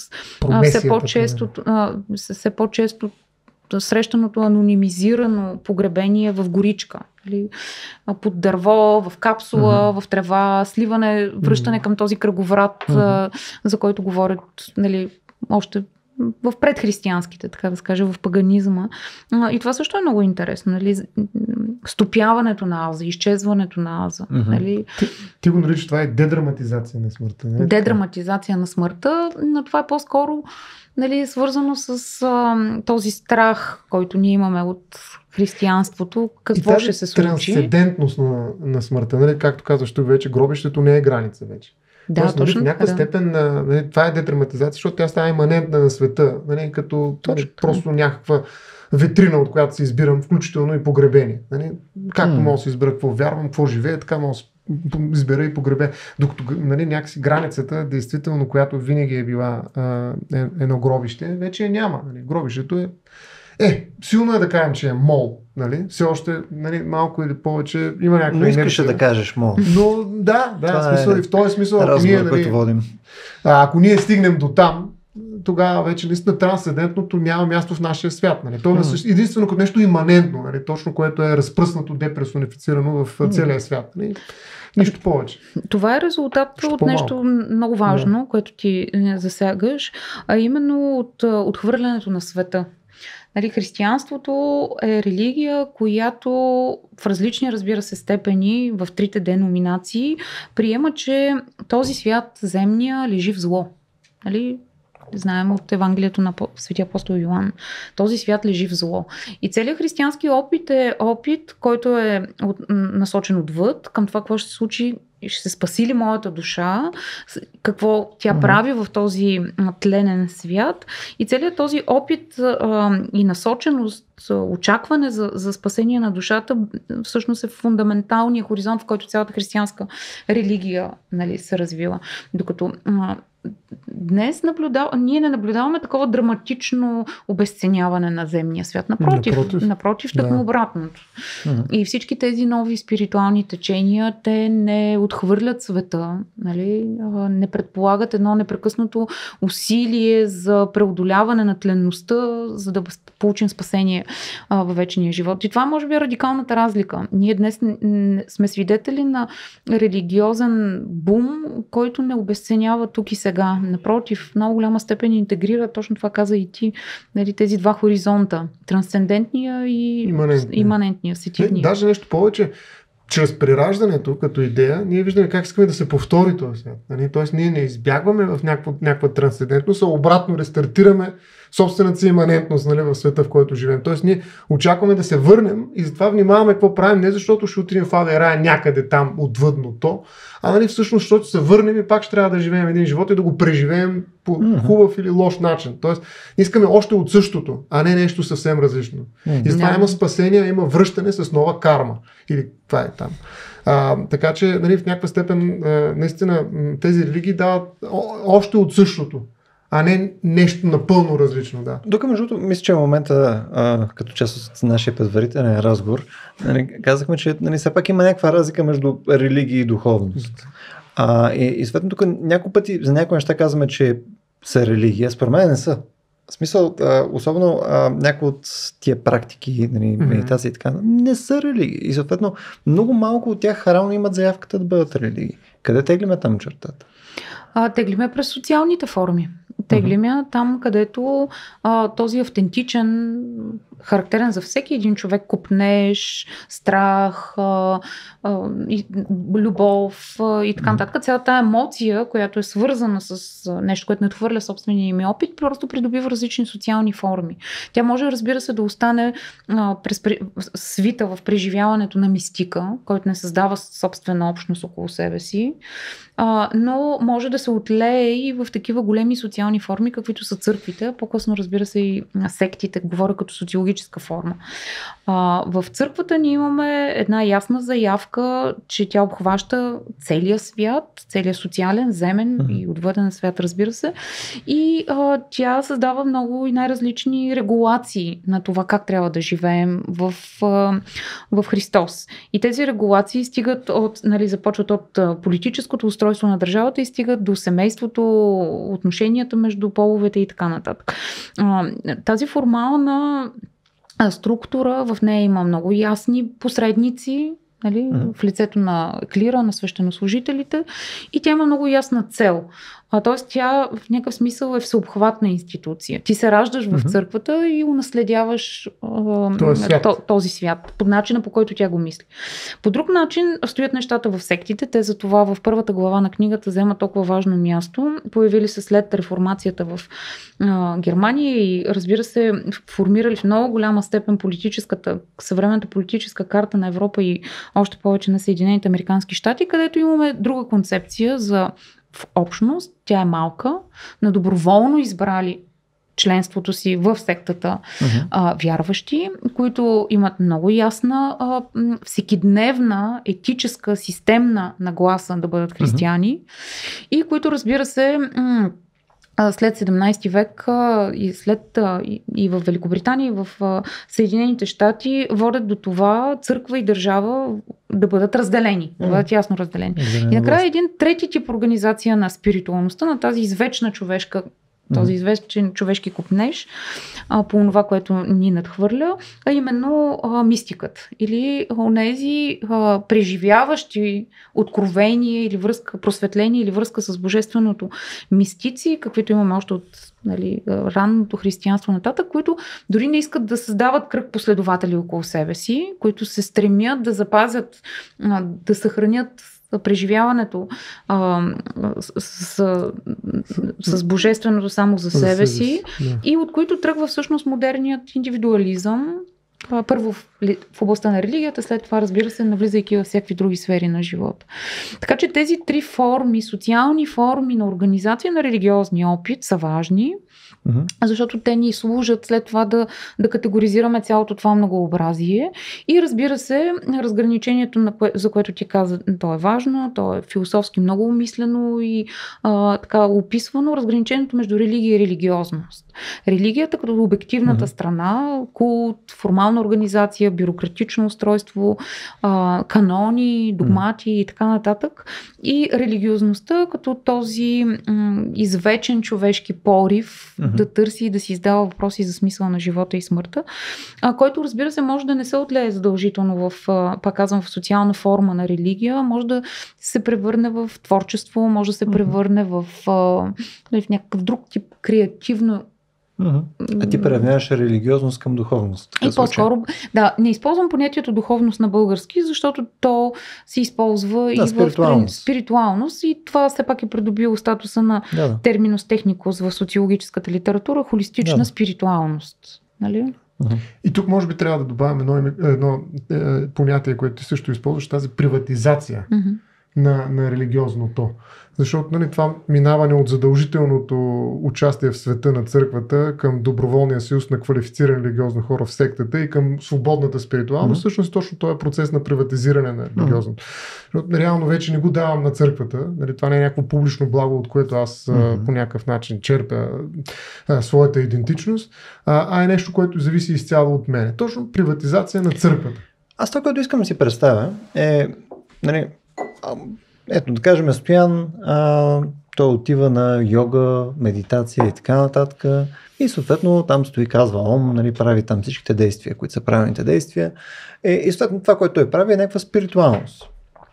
все по-често срещаното анонимизирано погребение в горичка. Под дърво, в капсула, в трева, сливане, връщане към този кръговрат, за който говорят, нали, още в предхристиянските, така да се каже, в паганизма. И това също е много интересно. Нали? Стопяването на аза, изчезването на аза. Нали? Ти го наричаш, това е дедраматизация на смъртта. Не? Дедраматизация на смъртта, но това е по-скоро, нали, свързано с този страх, който ние имаме от християнството, какво ще се случи. Трансцендентност на смъртта. Нали? Както казваш тук вече, гробището не е граница вече. Да, тоест, точно. В някаква степен това е детраматизация, защото тя става иманентна на света, нали, като просто някаква витрина, от която се избирам, включително и погребение. Нали. Както мога да се избера какво вярвам, какво живея, така мога да избере и погребе. Докато нали, някакси границата, действително, която винаги е била едно гробище, вече няма. Нали. Гробището силно е да кажем, че е мол. Нали. Все още нали, малко или повече има някаква инерция. Но искаше да кажеш мол. Но да, смисъл, и в този смисъл, ако ние стигнем до там, тогава вече наистина трансцендентното няма място в нашия свят. Нали. То е единствено като нещо иманентно, нали, точно което е разпръснато, деперсонифицирано в целия свят. Нали. Нищо повече. Това е резултат от нещо много важно, което ти засягаш, а именно от отхвърлянето на света. Нали, християнството е религия, която в различни, разбира се, степени в трите деноминации приема, че този свят, земния, лежи в зло. Нали? Знаем от Евангелието на Светия апостол Йоан. Този свят лежи в зло. И целият християнски опит е опит, който е насочен отвъд към това, какво ще се случи, ще се спаси ли моята душа, какво тя прави в този тленен свят. И целият този опит и насоченост, очакване за спасение на душата, всъщност е фундаменталният хоризонт, в който цялата християнска религия нали, се развила. Докато днес ние не наблюдаваме такова драматично обезценяване на земния свят. Напротив, тъкмо обратното. И всички тези нови спиритуални течения, те не отхвърлят света, нали? Не предполагат едно непрекъснато усилие за преодоляване на тленността, за да получим спасение във вечния живот. И това може би е радикалната разлика. Ние днес сме свидетели на религиозен бум, който не обезценява тук и сега. Напротив, в много голяма степен интегрира, точно това каза и ти, нали, тези два хоризонта. Трансцендентния и иманентния, сетивния. Даже нещо повече. Чрез прераждането като идея, ние виждаме как искаме да се повтори този свят. Нали? Тоест ние не избягваме в някаква трансцендентност, а обратно рестартираме собствената си иманентност нали, в света, в който живеем. Тоест ние очакваме да се върнем и затова внимаваме какво правим, не защото ще отидем в ада и рая някъде там отвъдното, а нали, всъщност, защото се върнем и пак ще трябва да живеем един живот и да го преживеем по хубав или лош начин. Тоест искаме още от същото, а не нещо съвсем различно. И затова има спасение, има връщане с нова карма. Или това е там. Така че нали, в някаква степен наистина тези религии дават още от същото, а не нещо напълно различно. Да. Тук между другото, мисля, че в момента, като част от нашия предварителен разговор, нали, казахме, че нали, все пак има някаква разлика между религия и духовност. И съответно тук няколко пъти за някои неща казваме, че са религия, според мен не са. В смисъл, особено някои от тия практики, нали, медитация и така, не са религии. И съответно много малко от тях реално имат заявката да бъдат религии. Къде теглиме там чертата? Теглиме през социалните форми. Теглиме там, където този автентичен, характерен за всеки един човек копнеж, страх, любов и така нататък. Цялата тази емоция, която е свързана с нещо, което не отхвърля собствения им опит, просто придобива различни социални форми. Тя може, разбира се, да остане свита в преживяването на мистика, който не създава собствена общност около себе си, но може да се отлее и в такива големи социални форми, каквито са църквите, по-късно, разбира се, и сектите, говоря като социологическа форма. В църквата ние имаме една ясна заявка, че тя обхваща целия свят, целия социален, земен и отвъден свят, разбира се, и тя създава много и най-различни регулации на това как трябва да живеем в Христос. И тези регулации стигат започват от политическото устройство на държавата и стигат до семейството, отношенията между половете и така нататък. Тази формална структура, в нея има много ясни посредници, нали, в лицето на клира, на свещенослужителите, и тя има много ясна цел. Тоест тя в някакъв смисъл е всеобхватна институция. Ти се раждаш в църквата и унаследяваш този свят по начина, по който тя го мисли. По друг начин стоят нещата в сектите. Те за това в първата глава на книгата взема толкова важно място. Появили се след реформацията в Германия и, разбира се, формирали в много голяма степен съвременната политическа карта на Европа и още повече на Съединените американски щати, където имаме друга концепция за в общност. Тя е малка, на доброволно избрали членството си в сектата вярващи, които имат много ясна всекидневна етическа, системна нагласа да бъдат християни и които, разбира се, след 17 век и в Великобритания, и в Съединените щати водят до това църква и държава да бъдат разделени, да бъдат ясно разделени. И накрая един трети тип организация на спиритуалността, на тази извечна човешка, този известен човешки копнеж по това, което ни надхвърля, а именно мистикът или онези преживяващи откровение или връзка, просветление или връзка с божественото мистици, каквито имаме още от ранното християнство нататък, които дори не искат да създават кръг последователи около себе си, които се стремят да запазят, да съхранят преживяването с божественото само за себе си и от които тръгва всъщност модерният индивидуализъм. Първо в областта на религията, след това, разбира се, навлизайки във всякакви други сфери на живота. Така че тези три форми, социални форми на организация на религиозния опит са важни, защото те ни служат след това да категоризираме цялото това многообразие. И разбира се, разграничението, за което ти каза, то е важно, то е философски много умислено и така описвано, разграничението между религия и религиозност. Религията като обективната страна, култ, формална организация, бюрократично устройство, канони, догмати и така нататък. И религиозността като този извечен човешки порив да търси и да си издава въпроси за смисъла на живота и смъртта, който, разбира се, може да не се отлее задължително пак казвам, в социална форма на религия, може да се превърне в творчество, може да се превърне в някакъв друг тип креативно. А ти приравняваш религиозност към духовност. И по-скоро, не използвам понятието духовност на български, защото то се използва и в спиритуалност и това все пак е придобило статуса на терминус техникус в социологическата литература, холистична спиритуалност. Нали? И тук може би трябва да добавим едно понятие, което ти също използваш, тази приватизация на религиозното. Защото това минаване от задължителното участие в света на църквата към доброволния съюз на квалифицирани религиозни хора в сектата и към свободната спиритуалност, всъщност точно този процес на приватизиране на религиозното. Защото реално вече не го давам на църквата. Това не е някакво публично благо, от което аз по някакъв начин черпя своята идентичност, а е нещо, което зависи изцяло от мен. Точно приватизация на църквата. Аз това, което искам да си представя е ето, да кажем, Стоян, той отива на йога, медитация и така нататък. И съответно там стои, казва Ом, прави там всичките действия, които са правилните действия. И съответно това, което той прави, е някаква спиритуалност.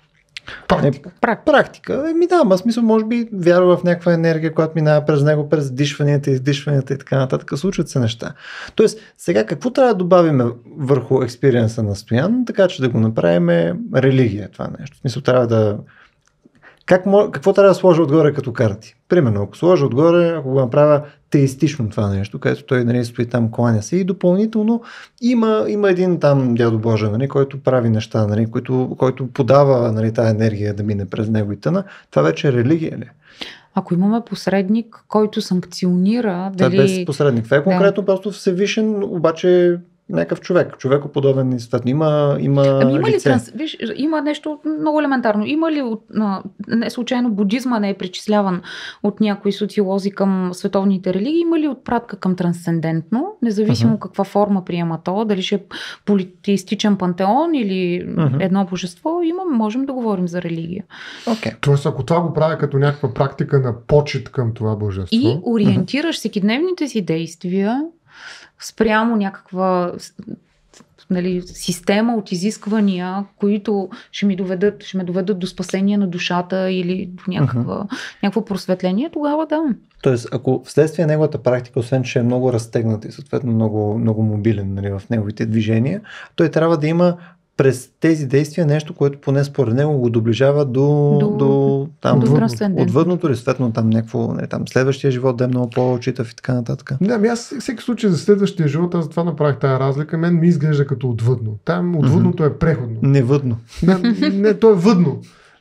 Практика. Смисъл, може би вярва в някаква енергия, която минава през него, през дишванията, издишванията и така нататък. Случват се неща. Тоест, сега какво трябва да добавим върху експириенса на Стоян, така че да го направим религия това нещо. В смисъл, трябва да... Какво трябва да сложа отгоре като карти? Примерно, ако сложа отгоре, ако го направя теистично това нещо, където той стои там, кланя се и допълнително има един там дядо Боже, който прави неща, който подава тази енергия да мине през него и тъна, това вече е религия ли? Ако имаме посредник, който санкционира... Това е без посредник. Това е конкретно просто Всевишен, обаче някакъв човекоподобен и съответно има лице. Има нещо много елементарно. Има ли не случайно будизма не е причисляван от някои социолози към световните религии, има ли отпратка към трансцендентно, независимо каква форма приема то, дали ще е политеистичен пантеон или едно божество, можем да говорим за религия. Тоест, ако това го правя като някаква практика на почит към това божество. И ориентираш всекидневните си действия спрямо някаква система от изисквания, които ще ме доведат до спасение на душата или до някакво просветление, тогава да. Тоест, ако вследствие неговата практика, освен че е много разтегнат и съответно много, много мобилен в неговите движения, той трябва да има през тези действия нещо, което поне според него го доближава до отвъдното или съответно там някакво, следващия живот да е много по-читав и така нататък. Аз всеки случай за следващия живот, аз затова направих тази разлика, мен ми изглежда като отвъдно. Там отвъдното е преходно. Невъдно. Не, то е въдно.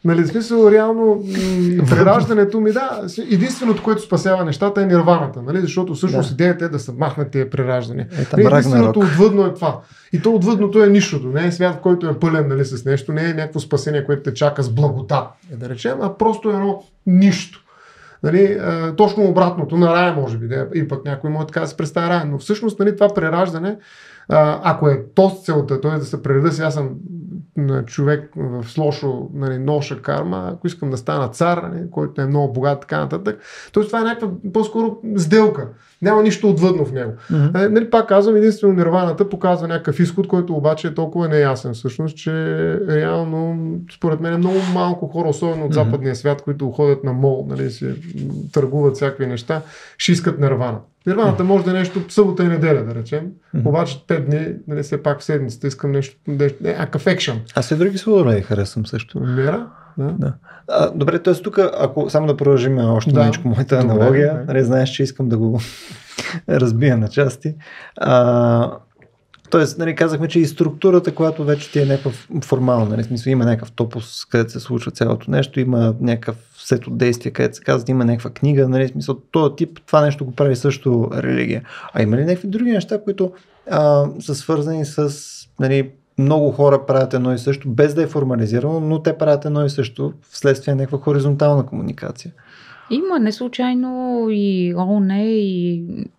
Нали, в смисъл, реално прераждането ми, единственото, което спасява нещата е нирваната, нали, защото всъщност идеята е да се махнат тия прераждания. Единственото отвъдно е това. И то отвъдното е нищото. Не е свят, в който е пълен, нали, с нещо, не е някакво спасение, което те чака с благодат, да речем, а просто едно нищо. Нали, точно обратното на рая, може би, и пък някой може така да се представя рая, но всъщност, нали, това прераждане, ако е то целта, т.е. да се пререда, сега съм човек в лошо, нали, ноша карма, ако искам да стана цар, нали, който е много богат, така нататък. Тоест това е някаква по-скоро сделка. Няма нищо отвъдно в него. Нали, пак казвам, единствено нирваната показва някакъв изход, който обаче е толкова неясен всъщност, че реално, според мен, много малко хора, особено от западния свят, които ходят на мол, нали, си търгуват всякакви неща, ще искат нирвана. Нирваната може да е нещо събота и неделя, да речем. Обаче 5 дни, нали, все пак в седмицата искам нещо, някакъв екшън. Аз и други слове харесвам също. Мера? Да. Добре, т.е. тук, ако само да продължим още маличко моята аналогия, нали, знаеш, че искам да го разбия на части. Тоест, нали, казахме, че и структурата, която вече ти е някаква формална, нали, смисъл, има някакъв топос, където се случва цялото нещо, има някакъв сет от действия, където се казва, има някаква книга, нали, смисъл, този тип, това нещо го прави също религия. А има ли някакви други неща, които са свързани с, нали, много хора правят едно и също, без да е формализирано, но те правят едно и също вследствие на някаква хоризонтална комуникация? Има, не случайно и ООН и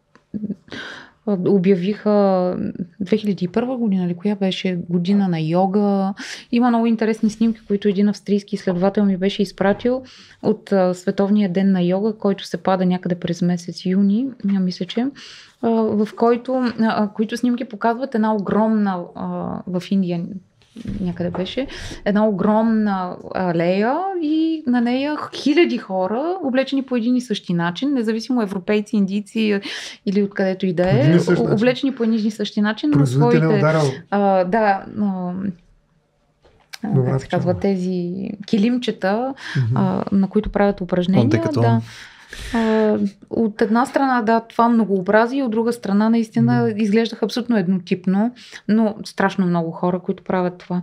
обявиха 2001 година, коя беше година на йога. Има много интересни снимки, които един австрийски изследовател ми беше изпратил от Световния ден на йога, който се пада някъде през месец юни, мисля, че, в които снимки показват една огромна в Индия, някъде беше, една огромна алея и на нея хиляди хора, облечени по един и същи начин, независимо европейци, индийци или откъдето и да е, облечени по един и същи начин на своите... как се казва, тези килимчета, на които правят упражнения. От една страна, това многообразие, от друга страна наистина изглеждаха абсолютно еднотипно, но страшно много хора, които правят това.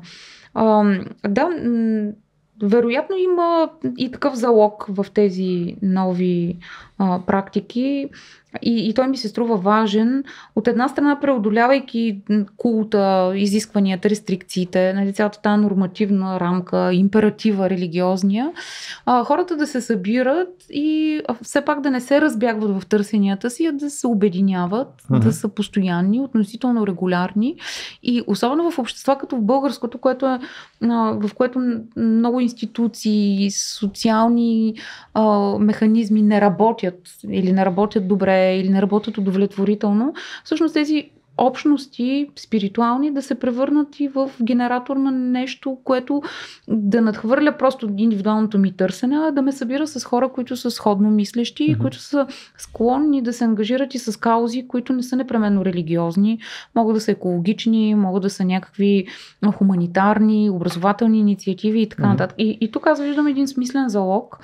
Вероятно има и такъв залог в тези нови практики и той ми се струва важен. От една страна, преодолявайки култа, изискванията, рестрикциите, нали, цялата тази нормативна рамка, императива религиозния, хората да се събират и все пак да не се разбягват в търсенията си, а да се обединяват, да са постоянни, относително регулярни и особено в общества като в българското, в което много институции, социални механизми не работят или не работят добре, или не работят удовлетворително, всъщност тези общности спиритуални да се превърнат и в генератор на нещо, което да надхвърля просто индивидуалното ми търсене, а да ме събира с хора, които са сходно мислещи, които са склонни да се ангажират и с каузи, които не са непременно религиозни, могат да са екологични, могат да са някакви хуманитарни, образователни инициативи и така нататък. И тук аз виждам един смислен залог,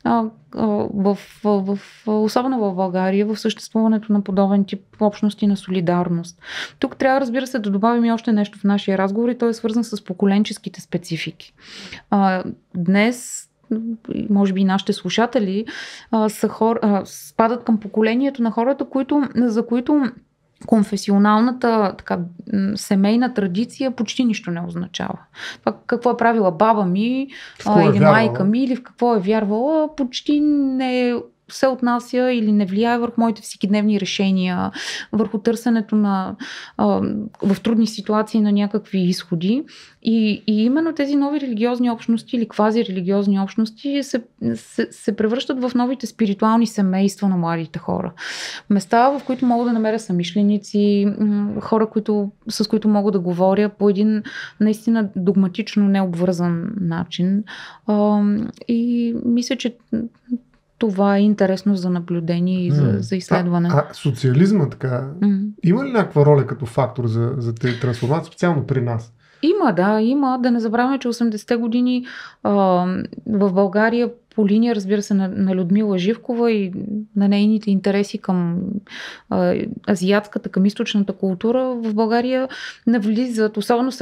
особено в България, в съществуването на подобен тип общности на солидарност. Тук трябва, разбира се, да добавим и още нещо в нашия разговор и той е свързан с поколенческите специфики. Днес, може би и нашите слушатели, спадат към поколението на хората, за които конфесионалната семейна традиция почти нищо не означава. Това какво е правила баба ми или майка ми или в какво е вярвала, почти не се отнася или не влияе върху моите всекидневни решения, върху търсенето в трудни ситуации на някакви изходи. И именно тези нови религиозни общности или квазирелигиозни общности се превръщат в новите спиритуални семейства на младите хора. Места, в които мога да намеря съмишленици, хора, с които мога да говоря по един наистина догматично необвързан начин. И мисля, че това е интересно за наблюдение и за изследване. Социализма така, има ли някаква роля като фактор за тези трансформации, специално при нас? Има. Да не забравяме, че 80-те години в България по линия, разбира се, на Людмила Живкова и на нейните интереси към азиатската, към източната култура в България навлизат, особено сред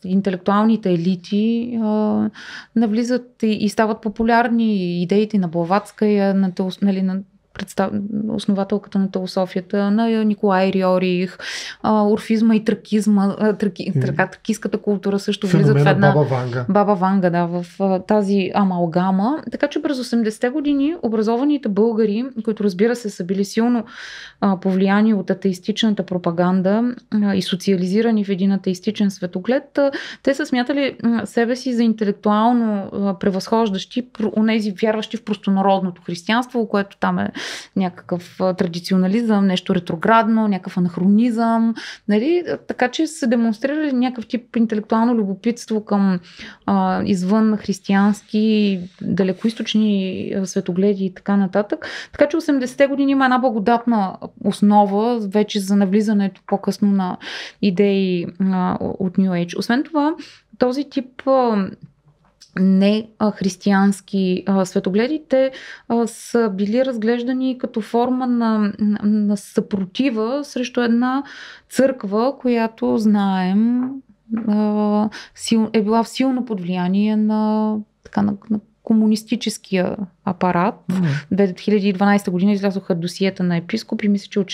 интелектуалните елити навлизат и стават популярни идеите на Блаватская, на основателката на теософията, на Николай Риорих, орфизма и тракизма, тракийската култура също влизат в една... Баба Ванга, да, в тази амалгама. Така че през 80-те години образованите българи, които разбира се са били силно повлияни от атеистичната пропаганда и социализирани в един атеистичен светоглед, те са смятали себе си за интелектуално превъзхождащи онези вярващи в простонародното християнство, което там е някакъв традиционализъм, нещо ретроградно, някакъв анахронизъм, нали? Така че се демонстрирали някакъв тип интелектуално любопитство към извън християнски, далекоизточни светогледи и така нататък. Така че 80-те години има една благодатна основа вече за навлизането по-късно на идеи от New Age. Освен това, този тип не християнски светогледи, те са били разглеждани като форма на съпротива срещу една църква, която знаем е била в силно под влияние на комунистическия апарат. 2012 година излязоха досиета на епископи, мисля, че от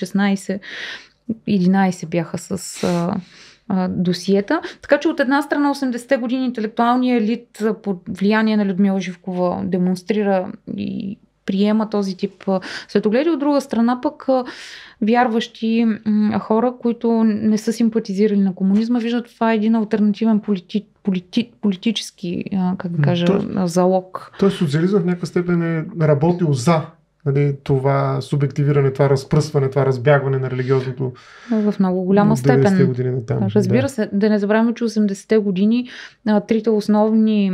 11 бяха с досиета. Така че от една страна 80-те години интелектуалният елит под влияние на Людмила Живкова демонстрира и приема този тип светогледи. От друга страна пък вярващи хора, които не са симпатизирали на комунизма, виждат това един алтернативен политически, как да кажа, залог. Той социализъм в някаква степен е работил за това субективиране, това разпръсване, това разбягване на религиозното. В много голяма степен. Години натам. Разбира се, да не забравяме, че 80-те години трите основни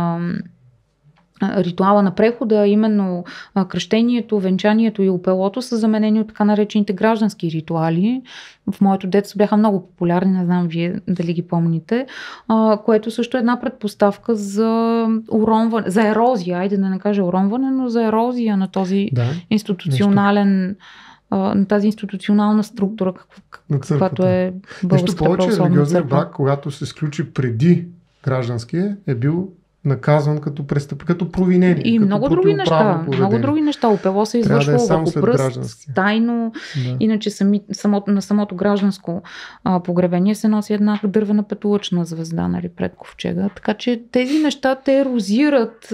ритуала на прехода, именно кръщението, венчанието и опелото са заменени от така наречените граждански ритуали. В моето детство бяха много популярни, не знам вие дали ги помните, което също е една предпоставка за уронване, за ерозия, айде да не кажа уронване, но за ерозия на този институционален на тази институционална структура, каквато е българската православна църква. Нещо повече, религиозният брак, когато се сключи преди гражданския, е бил наказван като престъп, като провинение. И много други неща. Много други неща. Опело се извършвало върху пръст, тайно. Да. Иначе на самото гражданско погребение се носи една дървена петолъчна звезда, нали, пред ковчега. Така че тези неща те ерозират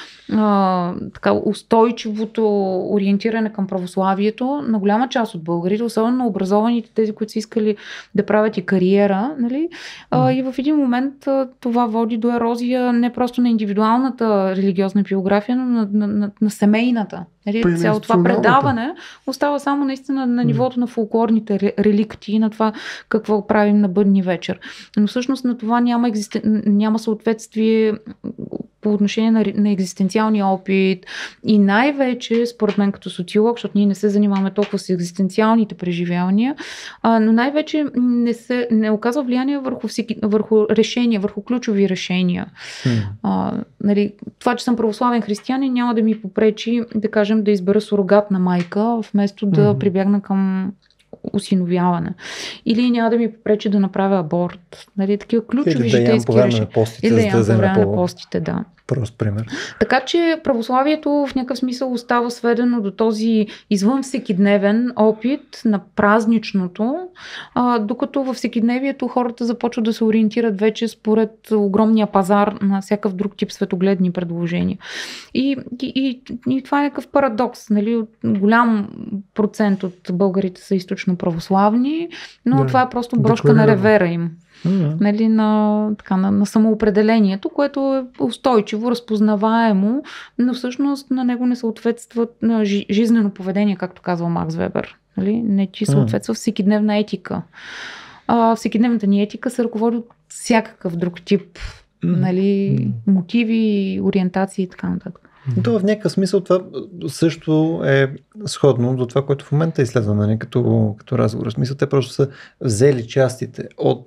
така устойчивото ориентиране към православието на голяма част от българите, особено на образованите, тези, които са искали да правят и кариера. Нали? И в един момент това води до ерозия не просто на индивидуалната религиозна биография, но на семейната. Нали? Цялото това предаване остава само наистина на нивото на фолклорните реликти, на това какво правим на бъдни вечер. Но всъщност на това няма съответствие по отношение на екзистенциалния опит и най-вече, според мен като социолог, защото ние не се занимаваме толкова с екзистенциалните преживявания, но най-вече не оказва влияние върху решения, върху ключови решения. Нали, това, че съм православен християнин, няма да ми попречи, да кажем, да избера сурогатна майка, вместо да прибягна към усиновяване. Или няма да ми попречи да направя аборт. Нали, такива ключови житейски решения. Или да ям по време на постите, да. Прост пример. Така че православието в някакъв смисъл остава сведено до този извън всекидневен опит на празничното, докато във всекидневието хората започват да се ориентират вече според огромния пазар на всякакъв друг тип светогледни предложения. И това е някакъв парадокс. Нали? Голям процент от българите са източно православни, но това е просто брошка на ревера им. Нали, на самоопределението, което е устойчиво, разпознаваемо, но всъщност на него не съответства на жизнено поведение, както казва Макс Вебер. Нали? Не ти съответства всекидневна етика. Всекидневната ни етика се ръководи от всякакъв друг тип нали, мотиви, ориентации и така нататък. То в някакъв смисъл това също е сходно до това, което в момента изследваме, като разговор. В смисъл, те просто са взели частите от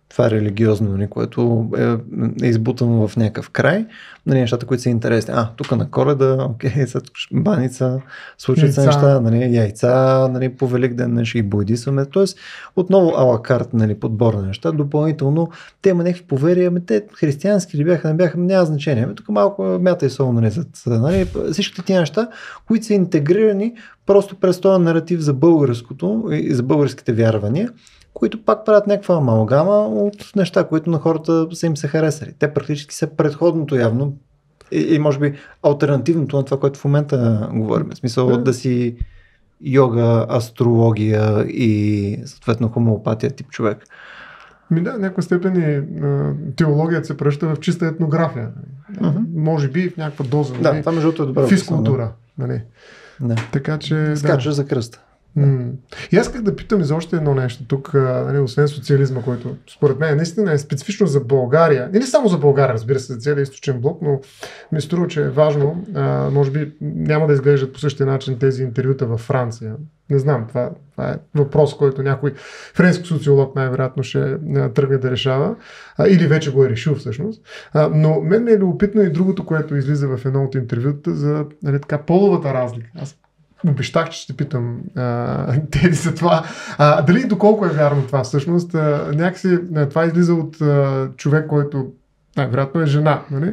това религиозно, нали, което е избутано в някакъв край, нали, нещата, които са интересни. Тук на Коледа, окей, баница, случват се неща, нали, яйца, нали, по Великден не ще ги бойдисваме. Тоест, отново ала карт, нали, подбор на неща, допълнително те има някакви поверия, те християнски ли бяха, не бяха, няма значение. Тук малко мята и сол, нали, нали, всичките тия неща, които са интегрирани просто през този наратив за българското и за българските вярвания, които пак правят някаква амалгама от неща, които на хората са им се харесали. Те практически са предходното явно и може би алтернативното на това, което в момента говорим. В смисъл да си йога, астрология и съответно хомеопатия тип човек. Някаква степен и теологията се превръща в чиста етнография. Може би в някаква доза. Да, това между другото е добра физкултура. Нали? Да. Така че... Скачаш за кръста. И аз исках да питам за още едно нещо тук, нали, освен социализма, който според мен наистина е специфично за България. Не само за България, разбира се, за целия източен блок, но ми струва, че е важно. Може би няма да изглеждат по същия начин тези интервюта във Франция. Не знам, това е въпрос, който някой френски социолог най-вероятно ще тръгне да решава. Или вече го е решил всъщност. Но мен е любопитно и другото, което излиза в едно от интервюта за, нали, така, половата разлика. Аз обещах, че ще питам тези за това. Дали доколко е вярно това всъщност? Някакси това излиза от човек, който най-вероятно е жена, нали?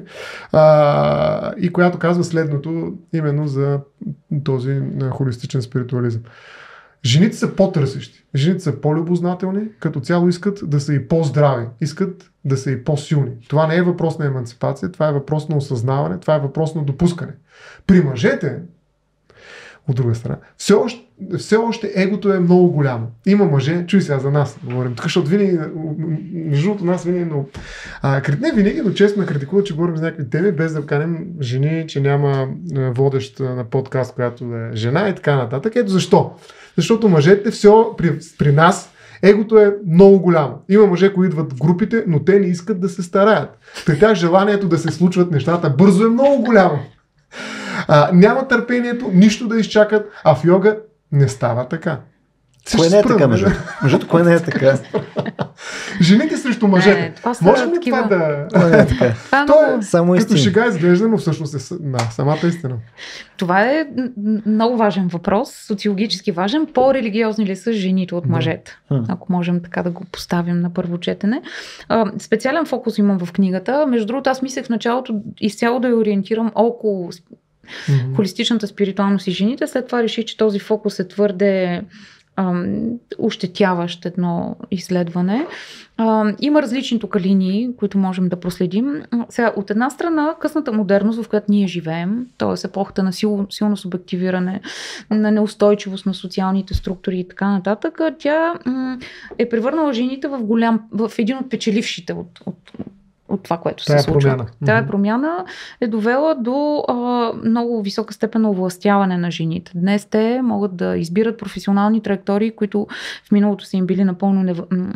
И която казва следното именно за този холистичен спиритуализъм. Жените са по-търсещи, жените са по-любознателни, като цяло искат да са и по-здрави, искат да са и по-силни. Това не е въпрос на еманципация, това е въпрос на осъзнаване, това е въпрос на допускане. При мъжете, от друга страна, все още егото е много голямо. Има мъже, чуй сега за нас, говорим, тук, защото винаги, между нас винаги много... Не винаги, но често ме критикуват, че говорим за някакви теми, без да вканем жени, че няма водещ на подкаст, която да е жена и така нататък. Ето защо? Защото мъжете при нас егото е много голямо. Има мъже, които идват в групите, но те не искат да се стараят. При тях желанието да се случват нещата бързо е много голямо. Няма търпението, нищо да изчакат, а в йога не става така. Кое не е така, мъжето? Кое не е така? Жените срещу мъжете. Може ли това да... Кое не е така? То е само като шега изглежда, но всъщност е самата истина. Това е много важен въпрос, социологически важен. По-религиозни ли са жените от мъжете? Ако можем така да го поставим на първо четене. Специален фокус имам в книгата. Между другото, аз мислех в началото изцяло да я ориентирам около холистичната спиритуалност и жените. След това реших, че този фокус е твърде ощетяващ едно изследване. Има различни тук линии, които можем да проследим. Сега, от една страна, късната модерност, в която ние живеем, т.е. епохата на силно субективиране, на неустойчивост на социалните структури и така нататък, тя е превърнала жените в един от печелившите от това, което се случва. Тая промяна е довела до много висока степен на овластяване на жените. Днес те могат да избират професионални траектории, които в миналото са им били напълно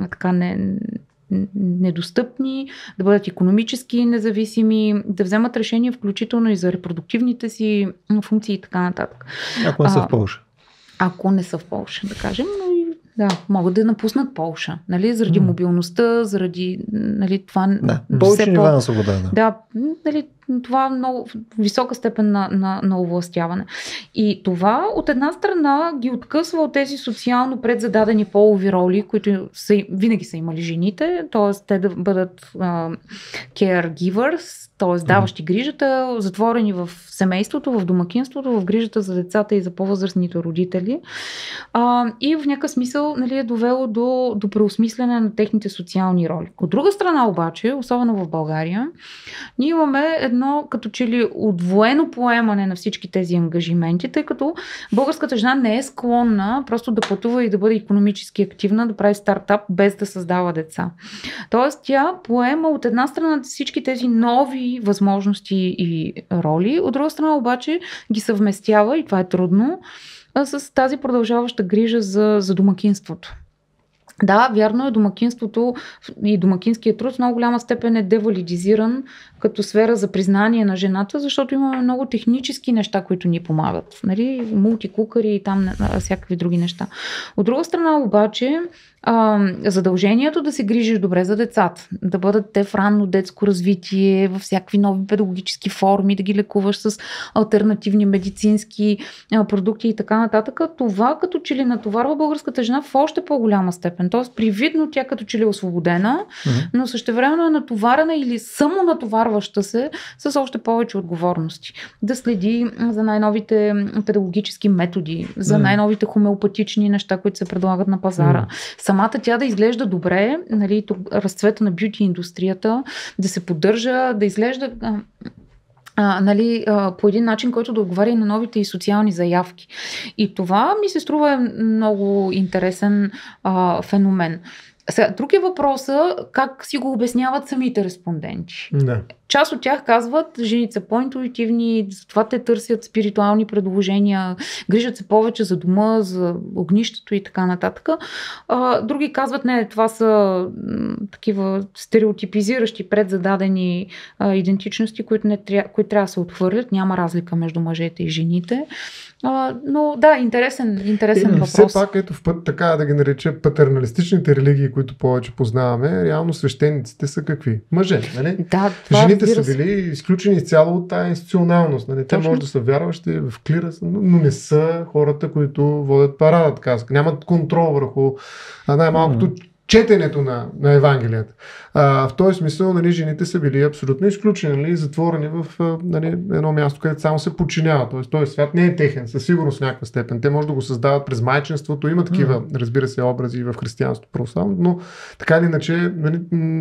недостъпни, да бъдат икономически независими, да вземат решения включително и за репродуктивните си функции и така нататък. Ако не са в Полша. Ако не са в Полша, да кажем, но и могат да напуснат Полша, нали, заради мобилността, заради, нали, това... Повече нива на свобода. Нали, това е много висока степен на овластяване. И това от една страна ги откъсва от тези социално предзададени полови роли, които винаги са имали жените, т.е. те да бъдат caregivers, т.е. даващи грижата, затворени в семейството, в домакинството, в грижата за децата и за по-възрастните родители. И в някакъв смисъл, нали, е довело до преосмислене на техните социални роли. От друга страна обаче, особено в България, ние имаме едно като че ли удвоено поемане на всички тези ангажименти, тъй като българската жена не е склонна просто да пътува и да бъде икономически активна, да прави стартап без да създава деца. Тоест тя поема от една страна всички тези нови възможности и роли, от друга страна обаче ги съвместява, и това е трудно, с тази продължаваща грижа за домакинството. Да, вярно е, домакинството и домакинският труд в много голяма степен е девалидизиран като сфера за признание на жената, защото имаме много технически неща, които ни помагат. Нали? Мултикукъри и там всякакви други неща. От друга страна обаче, задължението да се грижиш добре за децата, да бъдат те в ранно детско развитие, във всякакви нови педагогически форми, да ги лекуваш с алтернативни медицински продукти и така нататък. Това като че ли натоварва българската жена в още по-голяма степен. Тоест, привидно тя като че ли е освободена, но същевременно е натоварена или самонатоварваща се с още повече отговорности. Да следи за най-новите педагогически методи, за най-новите хомеопатични неща, които се предлагат на пазара. Самата тя да изглежда добре, нали, разцвета на бюти индустрията, да се поддържа, да изглежда по един начин, който да отговаря и на новите и социални заявки. И това ми се струва много интересен феномен. Сега, друг е въпросът как си го обясняват самите респонденти. Да. Част от тях казват, жените са по-интуитивни, затова те търсят спиритуални предложения, грижат се повече за дома, за огнището и така нататък. Други казват, не, това са такива стереотипизиращи, предзададени идентичности, които трябва да се отхвърлят. Няма разлика между мъжете и жените. Но да, интересен въпрос. Все пак, ето в път, така да ги нареча, патерналистичните религии, които повече познаваме, реално свещениците са какви? Мъже, нали? Да, жените са били изключени изцяло от тази институционалност. Нали? Те може да са вярващи в клира, но не са хората, които водят парада, така. Нямат контрол върху най-малкото четенето на Евангелията. В този смисъл, нали, жените са били абсолютно изключени, нали, затворени в едно място, където само се подчиняват. Тоест, този свят не е техен, със сигурност в някаква степен. Те може да го създават през майчинството. Има такива, разбира се, образи в християнството православно, но така или иначе, нали,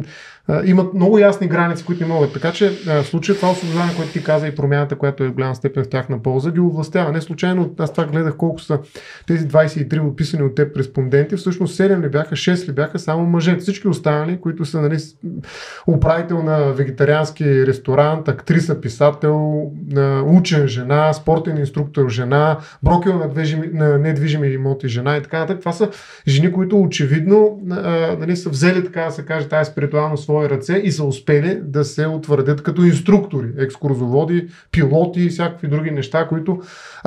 имат много ясни граници, които не могат. Така че в случая това освобождаване, което ти каза и промяната, която е в голяма степен в тяхна полза, ги овластява. Не случайно, аз това гледах колко са тези 23 описани от теб респонденти. Всъщност 7 ли бяха, 6 ли бяха само мъже. Всички останали, които са, нали, управител на вегетариански ресторант, актриса, писател, учен жена, спортен инструктор жена, брокер на недвижими имоти жена и така нататък. Това са жени, които очевидно нали, са взели, така да се каже, тази спиритуална свои ръце и са успели да се утвърдят като инструктори, екскурзоводи, пилоти и всякакви други неща, които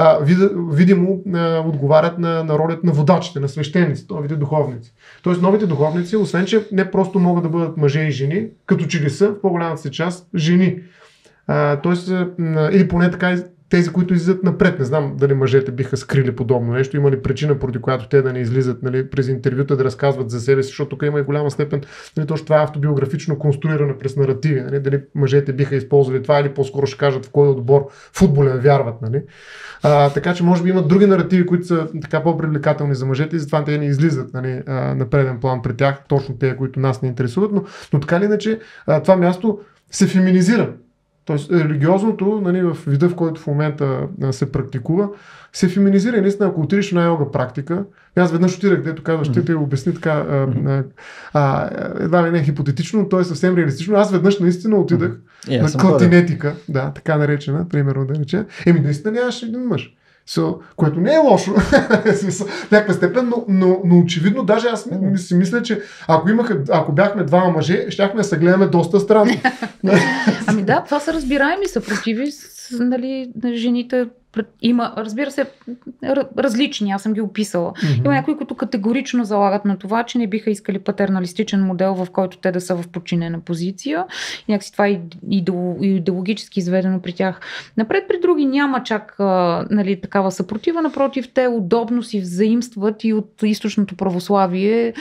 видимо отговарят на ролята на водачите, на свещеници, новите духовници. Тоест новите духовници, освен че не просто могат да бъдат мъже и жени, като че ли са в по-голямата си част жени. Тоест, или поне така тези, които излизат напред. Не знам дали мъжете биха скрили подобно нещо. Има ли причина, поради която те да не излизат, нали, през интервюта да разказват за себе си, защото тук има и голяма степен, нали, точно това е автобиографично конструиране през наративи. Нали, дали мъжете биха използвали това или по-скоро ще кажат в кой отбор футболен вярват. Нали. Така че може би имат други наративи, които са така по-привлекателни за мъжете и затова те не излизат, нали, на преден план при тях, точно те, които нас не интересуват, но така или иначе това място се феминизира. Тоест религиозното, нали, в вида, в който в момента се практикува, се феминизира. И наистина, ако отидеш на йога практика, аз веднъж отидах, дето казваш, ще те обясни така, едва ли не хипотетично, но то е съвсем реалистично. Аз веднъж наистина отидах на клатинетика, да, така наречена, примерно да рече. Наистина нямаше един мъж. Което не е лошо в някаква степен, но очевидно, даже аз си мисля, че ако бяхме двама мъже, щяхме да се гледаме доста странно. Ами да, това са разбираеми съпротиви, нали, на жените. Има, разбира се, различни, аз съм ги описала. Има някои, които категорично залагат на това, че не биха искали патерналистичен модел, в който те да са в подчинена позиция. И някакси това е идеологически изведено при тях. Напред при други няма чак нали, такава съпротива, напротив, те удобно си взаимстват и от източното православие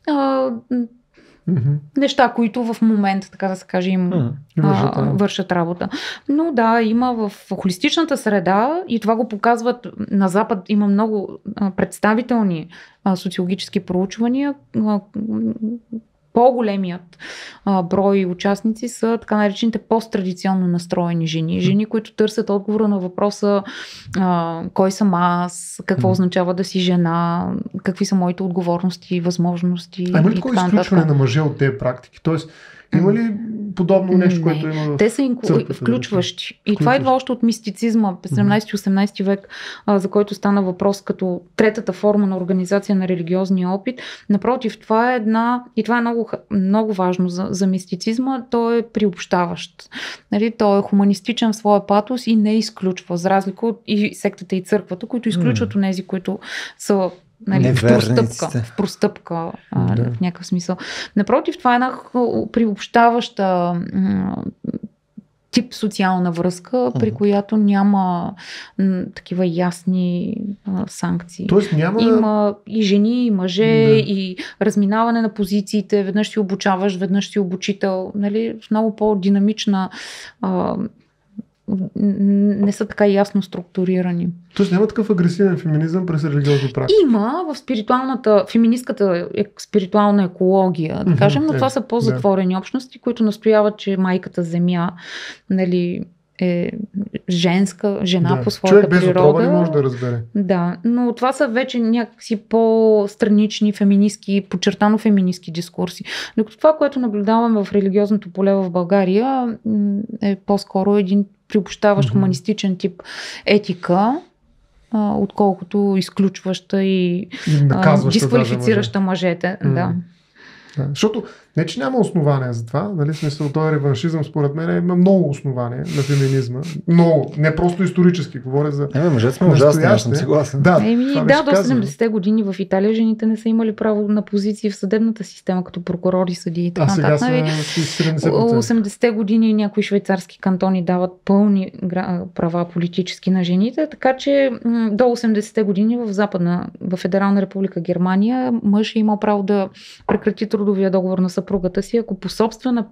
неща, които в момента, така да се каже, им вършат работа. Но да, има в холистичната среда и това го показват на Запад, има много представителни социологически проучвания. По-големият брой участници са така наречените посттрадиционно настроени жени. Жени, които търсят отговора на въпроса кой съм аз, какво означава да си жена, какви са моите отговорности, възможности. Има ли такова изключване на мъже от тези практики? Тоест, има ли подобно нещо, което има? Те са включващи. И това идва още от мистицизма, 17-18 век, за който стана въпрос като третата форма на организация на религиозния опит. Напротив, това е и това е много, много важно за мистицизма, той е приобщаващ. Нали, той е хуманистичен в своя патос и не изключва, за разлика от и сектата и църквата, които изключват онези, които са нали, в простъпка в някакъв смисъл. Напротив, това е една приобщаваща тип социална връзка, при която няма такива ясни санкции. Тоест няма... Има и жени, и мъже, и разминаване на позициите. Веднъж си обучаваш, веднъж си обучител. Нали? Много по-динамична, не са така ясно структурирани. Тоест няма такъв агресивен феминизъм през религиозни практики? Има в феминистката спиритуална екология, да кажем, но това са по-затворени общности, които настояват, че майката земя, нали, е жена по своята природа. Човек без отрова не може да разбере. Да, но това са вече някакси по-странични феминистки, подчертано феминистки дискурси. Докато това, което наблюдаваме в религиозното поле в България, е по-скоро един приобщаващ хуманистичен тип етика, отколкото изключваща и дисквалифицираща мъжете. Да. Да, защото не, че няма основания за това, нали, смисъл, този реваншизъм според мен има много основания на феминизма. Много, не просто исторически, говоря за... Мъжете сме ужасни, аз съм съгласен. До 70-те години в Италия жените не са имали право на позиции в съдебната система, като прокурори, съдии и така нататък. Сега са 70%. 80-те години някои швейцарски кантони дават пълни права политически на жените, така че до 80-те години в Федерална република Германия мъж е имал право да прекрати трудовия договор на съпругата си, ако по собствена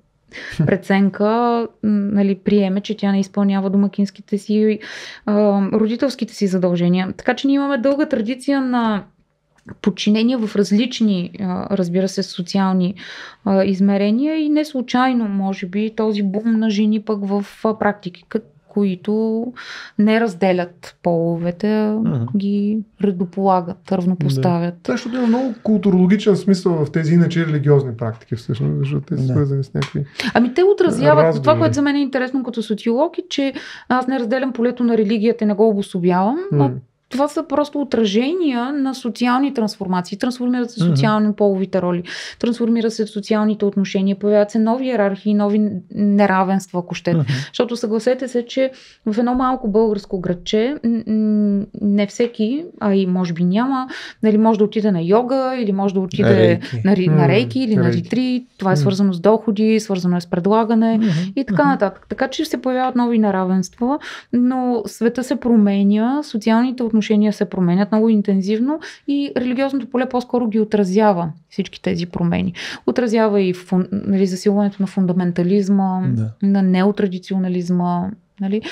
преценка, нали, приеме, че тя не изпълнява домакинските си, родителските си задължения. Така че ние имаме дълга традиция на подчинения в различни, разбира се, социални измерения и не случайно, може би, този бум на жени пък в практики, които не разделят половете, ги редополагат, равнопоставят. Защото има много културологичен смисъл в тези иначе религиозни практики, всъщност, защото те са свързани с някакви... Те отразяват. Това, което за мен е интересно като социолог, е, че аз не разделям полето на религията и не го обособявам, но това са просто отражения на социални трансформации. Трансформират се социални половите роли, трансформират се социалните отношения, появяват се нови иерархии, нови неравенства, ако щете. Защото съгласете се, че в едно малко българско градче не всеки, а и може би няма, нали, може да отиде на йога или може да отиде на рейки или на ретрит. Това е свързано с доходи, свързано е с предлагане и така нататък. Така че се появяват нови неравенства, но света се променя, социалните отношения се променят много интензивно и религиозното поле по-скоро ги отразява всички тези промени. Отразява и нали, засилването на фундаментализма, на неотрадиционализма, нали?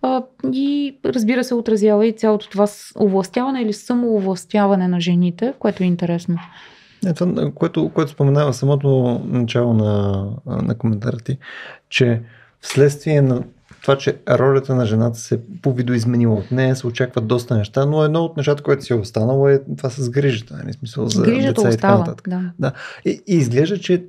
И разбира се, отразява и цялото това овластяване или самоовластяване на жените, което е интересно. Това, което споменава в самото начало на коментара ти, че вследствие на това, че ролята на жената се по-видоизменила от нея, се очакват доста неща, но едно от нещата, което си е останало, е това с грижата, нали? Смисъл за грижата деца остава, и така нататък. Да. И изглежда, че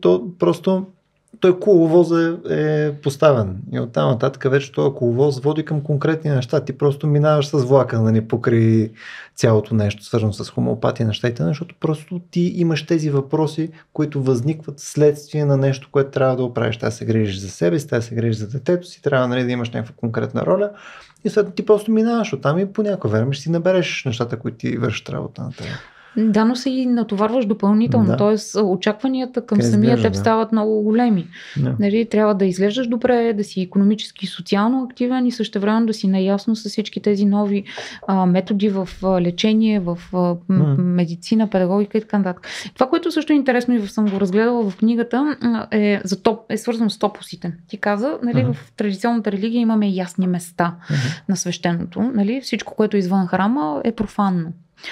той коловоз е поставен. И оттам нататък вече този коловоз води към конкретни неща. Ти просто минаваш с влака, нали, покрай цялото нещо, свързано с хомеопатия неща и т.н., защото просто ти имаш тези въпроси, които възникват следствие на нещо, което трябва да оправиш. Трябва да се грижиш за себе си, трябва да се грижиш за детето си, трябва, нали, да имаш някаква конкретна роля и след ти просто минаваш оттам и по някакво време ще си набереш нещата, които ти вършат работа на теб. Да, но се и натоварваш допълнително, т.е. очакванията към самия теб стават много големи. Нали, трябва да изглеждаш добре, да си икономически и социално активен и същевременно да си наясно с всички тези нови методи в лечение, в медицина, педагогика и така нататък. Това, което също е интересно и съм го разгледала в книгата, е свързано с топосите. Ти каза, нали, в традиционната религия имаме ясни места на свещеното. Нали, всичко, което е извън храма, е профанно.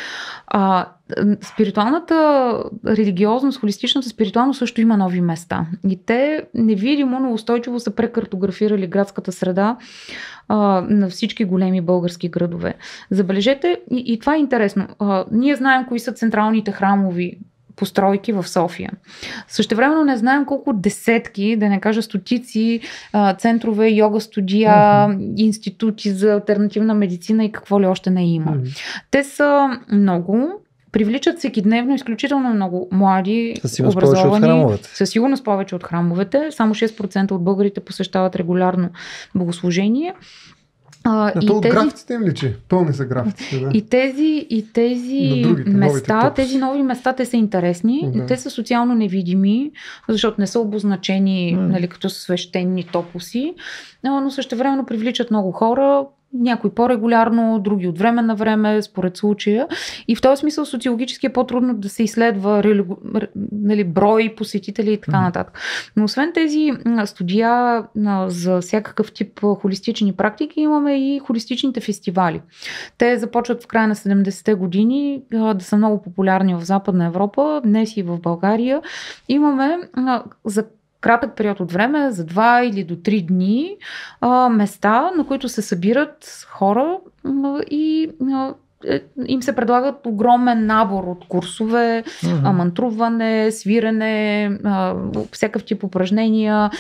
Спиритуалната религиозност, холистичната спиритуалност също има нови места. И те невидимо, но устойчиво са прекартографирали градската среда на всички големи български градове. Забележете, и това е интересно. Ние знаем кои са централните храмови постройки в София. Същевременно не знаем колко десетки, да не кажа стотици, центрове, йога студия, институти за алтернативна медицина и какво ли още не има. Те са много, привличат всекидневно изключително много млади, образовани. Със сигурност повече от храмовете. Само 6% от българите посещават регулярно богослужение. От графиците им личи. Пълни са графиците. Да. И тези места, тези нови места, те са интересни. Да. Те са социално невидими, защото не са обозначени нали, като свещени топоси, но същевременно привличат много хора. Някои по-регулярно, други от време на време, според случая. И в този смисъл социологически е по-трудно да се изследва нали, брой посетители и така нататък. Но освен тези студия за всякакъв тип холистични практики, имаме и холистичните фестивали. Те започват в края на 70-те години да са много популярни в Западна Европа, днес и в България. Имаме за кратък период от време, за 2 или до 3 дни, места, на които се събират хора и им се предлагат огромен набор от курсове, мантруване, свирене, всякакъв тип упражнения,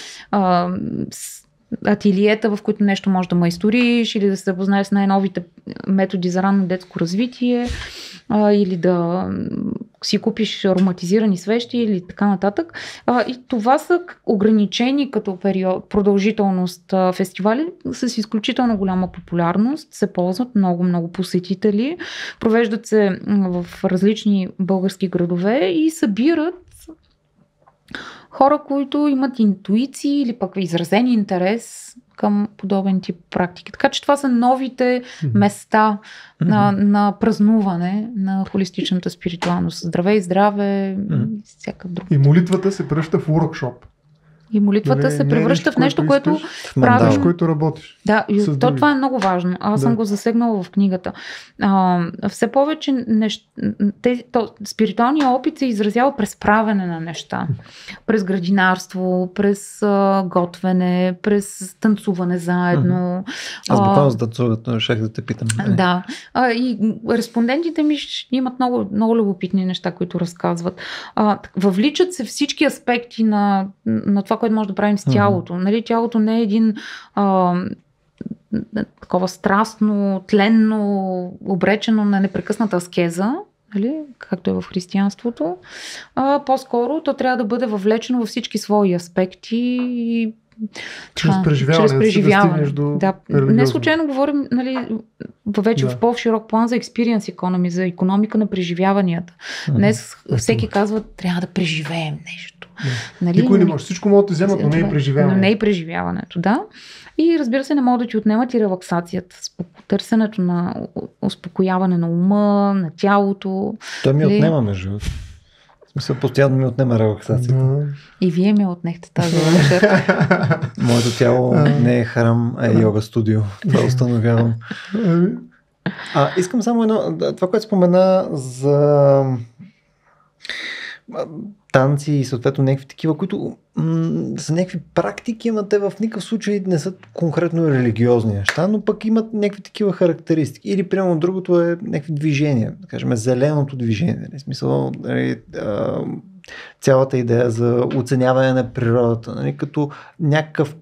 ателиета, в които нещо можеш да майсториш или да се запознаеш с най-новите методи за ранно детско развитие или да си купиш ароматизирани свещи или така нататък. И това са ограничени като продължителност фестивали с изключително голяма популярност. Се ползват много посетители. Провеждат се в различни български градове и събират хора, които имат интуиции или пък изразен интерес към подобен тип практики. Така че това са новите места на празнуване на холистичната спиритуалност. Здраве и здраве, всякакъв друг. И молитвата се превръща в уркшоп. И молитвата се превръща в нещо, което правиш, който работиш. Да, и това е много важно. Аз съм го засегнала в книгата. Все повече спиритуалният опит се изразява през правене на неща. През градинарство, през готвене, през танцуване заедно. Аз буквално за танцуването решах да те питам. Да. И респондентите ми имат много любопитни неща, които разказват. Въвличат се всички аспекти на това, което може да правим с тялото. Нали, тялото не е един такова страстно, тленно, обречено на непрекъсната аскеза, нали, както е в християнството. По-скоро то трябва да бъде въвлечено във всички свои аспекти и чрез преживяване. Да. Не случайно говорим нали, вече в по-широк план за experience economy, за икономика на преживяванията. Днес всеки казва, трябва да преживеем нещо. Нали? Никой не може. Всичко могат да вземат, но не и преживяването. Но не и преживяването, да. И разбира се, не могат да ти отнемат и релаксацията. Търсенето на успокояване на ума, на тялото. Той ми отнема между. В смисъл, постоянно ми отнема релаксацията. И вие ми отнехте тази вечер. Моето тяло не е храм, а е йога студио. Това установявам. Искам само едно. Това, което спомена за танци и съответно някакви такива, които са някакви практики, ама те в никакъв случай не са конкретно религиозни неща, но пък имат някакви такива характеристики. Или прямо другото е някакви движения, да кажем зеленото движение. В смисъл, цялата идея за оценяване на природата, нали, като някаква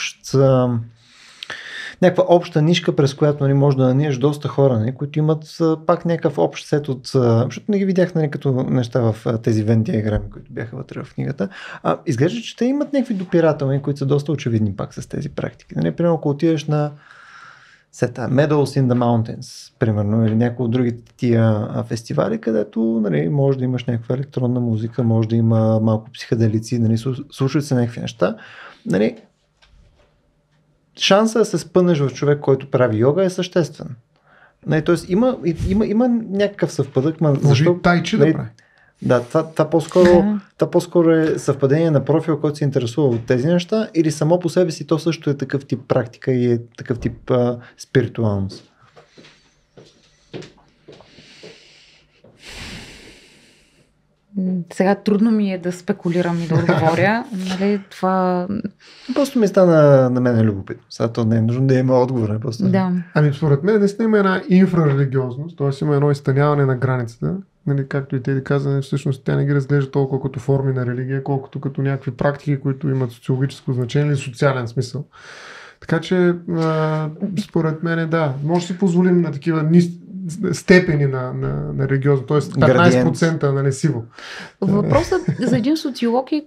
обща нишка, през която нали, може да наниеш доста хора, нали, които имат пак някакъв общ сет от... Защото не ги видях нали, като неща в тези Вен диаграми, които бяха вътре в книгата. Изглежда, че те имат някакви допиратели, които са доста очевидни пак с тези практики. Нали, примерно, ако отидеш на Meadows in the Mountains, примерно, или някои от другите тия фестивали, където нали, може да имаш някаква електронна музика, може да има малко психоделици, нали, слушат се някакви неща. Нали, шанса да се спънеш в човек, който прави йога е съществен. Тоест има някакъв съвпадък. Може и тайчи да прави. Да, това по-скоро е съвпадение на профил, който се интересува от тези неща или само по себе си то също е такъв тип практика и е такъв тип спиритуалност. Сега трудно ми е да спекулирам и да отговоря. Нали, това... Просто ми стана на мен любопитно. Сега то не е нужно да има отговор. Просто... Да. Според мен наистина има една инфрарелигиозност, т.е. има едно изтъняване на границата. Нали, както и те да каза, всъщност тя не ги разглежда толкова като форми на религия, колкото като някакви практики, които имат социологическо значение или социален смисъл. Така че, според мен, да, може да си позволим на такива степени на религиозно, т.е. 15% на несиво. Въпросът за един социолог е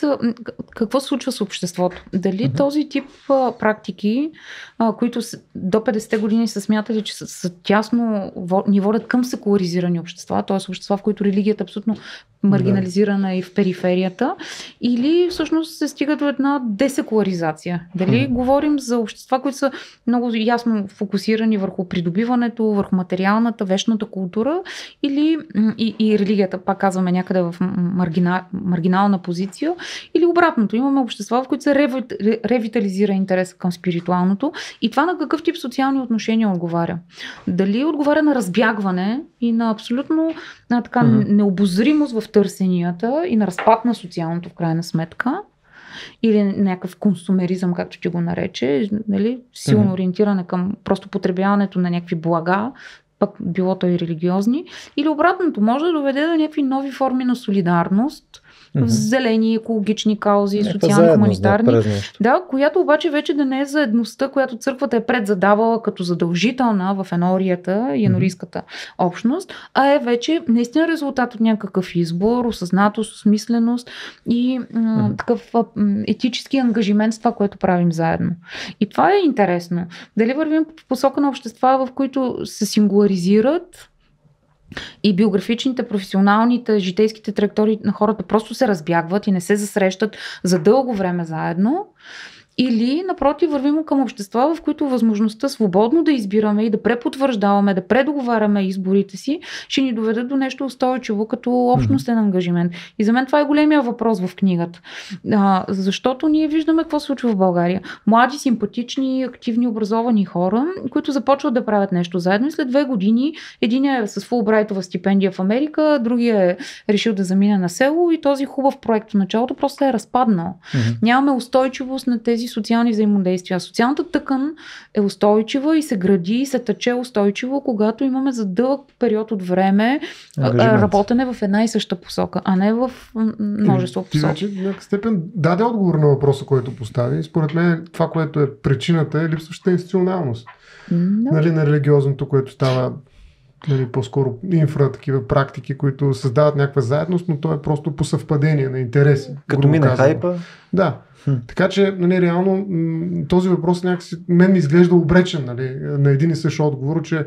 какво се случва с обществото. Дали този тип практики, които до 50-те години са смятали, че са тясно ни водят към секуларизирани общества, т.е. общества, в които религията е абсолютно маргинализирана и в периферията, или всъщност се стига до една десекуларизация. Дали говорим за общества, които са много ясно фокусирани върху придобиването, върху материалната, вечната култура, или и религията, пак казваме, някъде в маргинална позиция, или обратното. Имаме общества, в които се ревитализира интереса към спиритуалното, и това на какъв тип социални отношения отговаря. Дали отговаря на разбягване и на абсолютно така необозримост в търсенията и на разпад на социалното в крайна сметка, или някакъв консумеризъм, както ти го нарече, нали? Силно ориентиране към просто потребяването на някакви блага, пък било то и религиозни, или обратното, може да доведе до някакви нови форми на солидарност, в зелени, екологични каузи, социално-хуманитарни. Да, която обаче вече да не е заедността, която църквата е предзадавала като задължителна в енорията и енорийската общност, а е вече наистина резултат от някакъв избор, осъзнатост, осмисленост и такъв етически ангажимент с това, което правим заедно. И това е интересно. Дали вървим по посока на общества, в които се сингуларизират и биографичните, професионалните, житейските траектории на хората просто се разбягват и не се засрещат за дълго време заедно, или напротив вървим към общества, в които възможността свободно да избираме и да препотвърждаваме, да предоговаряме изборите си, ще ни доведат до нещо устойчиво като общностен ангажимент. И за мен това е големия въпрос в книгата. Защото ние виждаме какво се случва в България. Млади, симпатични, активни, образовани хора, които започват да правят нещо заедно, и след 2 години единият е с Фулбрайтова стипендия в Америка, другия е решил да замине на село и този хубав проект в началото просто е разпаднал. Нямаме устойчивост на тези социални взаимодействия. Социалната тъкан е устойчива и се гради и се тъче устойчиво, когато имаме за дълъг период от време работене в една и съща посока, а не в множество посоки. В някакъв степен даде отговор на въпроса, който постави. Според мен това, което е причината, е липсващата институционалност. Нали, на религиозното, което става по-скоро такива практики, които създават някаква заедност, но то е просто по съвпадение на интереси. Като мине хайпа. Да. Така че, реално този въпрос някакси мен ми изглежда обречен, на един и същ отговор, че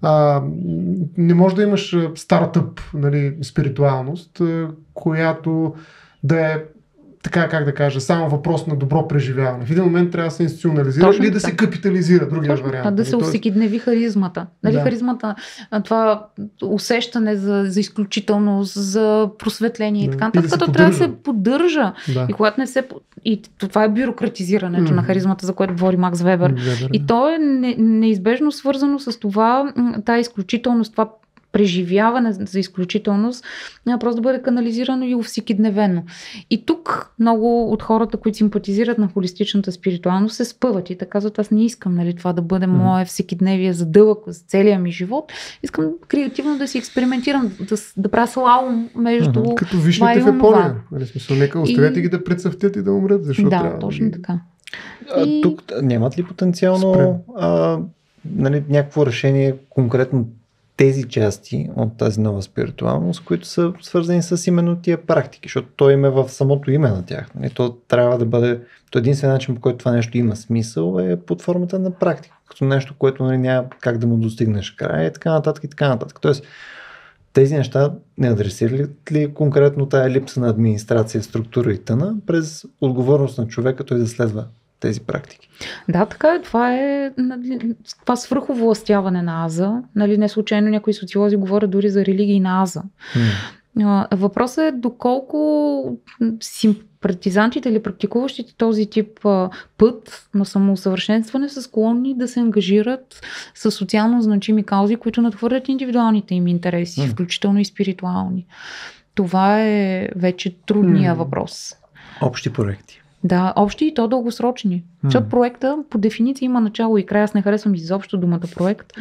не може да имаш стартъп, спиритуалност, която да е така, как да кажа, само въпрос на добро преживяване. В един момент трябва да се институционализира или да се капитализира, другия вариант. Да се усекидневи харизмата. Харизмата, това усещане за изключителност, за просветление и така. Като трябва да се поддържа. И когато не се... И това е бюрократизирането на харизмата, за което говори Макс Вебер. И то е неизбежно свързано с това, тая изключителност, това преживяване за изключителност, просто да бъде канализирано и всекидневено. И тук много от хората, които симпатизират на холистичната спиритуалност, се спъват и така казват, аз не искам това да бъде мое всекидневие за дълъг, за целия ми живот. Искам креативно да си експериментирам, да правя слаум между като вишните в Япония. Нека оставете ги да прецъфтят и да умрат, защото трябва. Да, точно така. Тук нямат ли потенциално някакво решение конкретно тези части от тази нова спиритуалност, които са свързани с именно тия практики, защото то им е в самото име на тях. То трябва да бъде, то единствен начин, по който това нещо има смисъл, е под формата на практика, като нещо, което няма как да му достигнеш края и така нататък и така нататък. Тоест, тези неща не адресират ли конкретно тая липса на администрация, структура и тъна през отговорност на човека той да следва тези практики? Да, така е. Това свръховластяване на аза. Не случайно някои социолози говорят дори за религии на аза. Въпросът е доколко симпатизантите или практикуващите този тип път на самоусъвършенстване са склонни да се ангажират с социално значими каузи, които надхвърлят индивидуалните им интереси, включително и спиритуални. Това е вече трудния въпрос. Общи проекти. Да, общи и то дългосрочни. Защото проекта по дефиниция има начало и край. Аз не харесвам изобщо думата проект.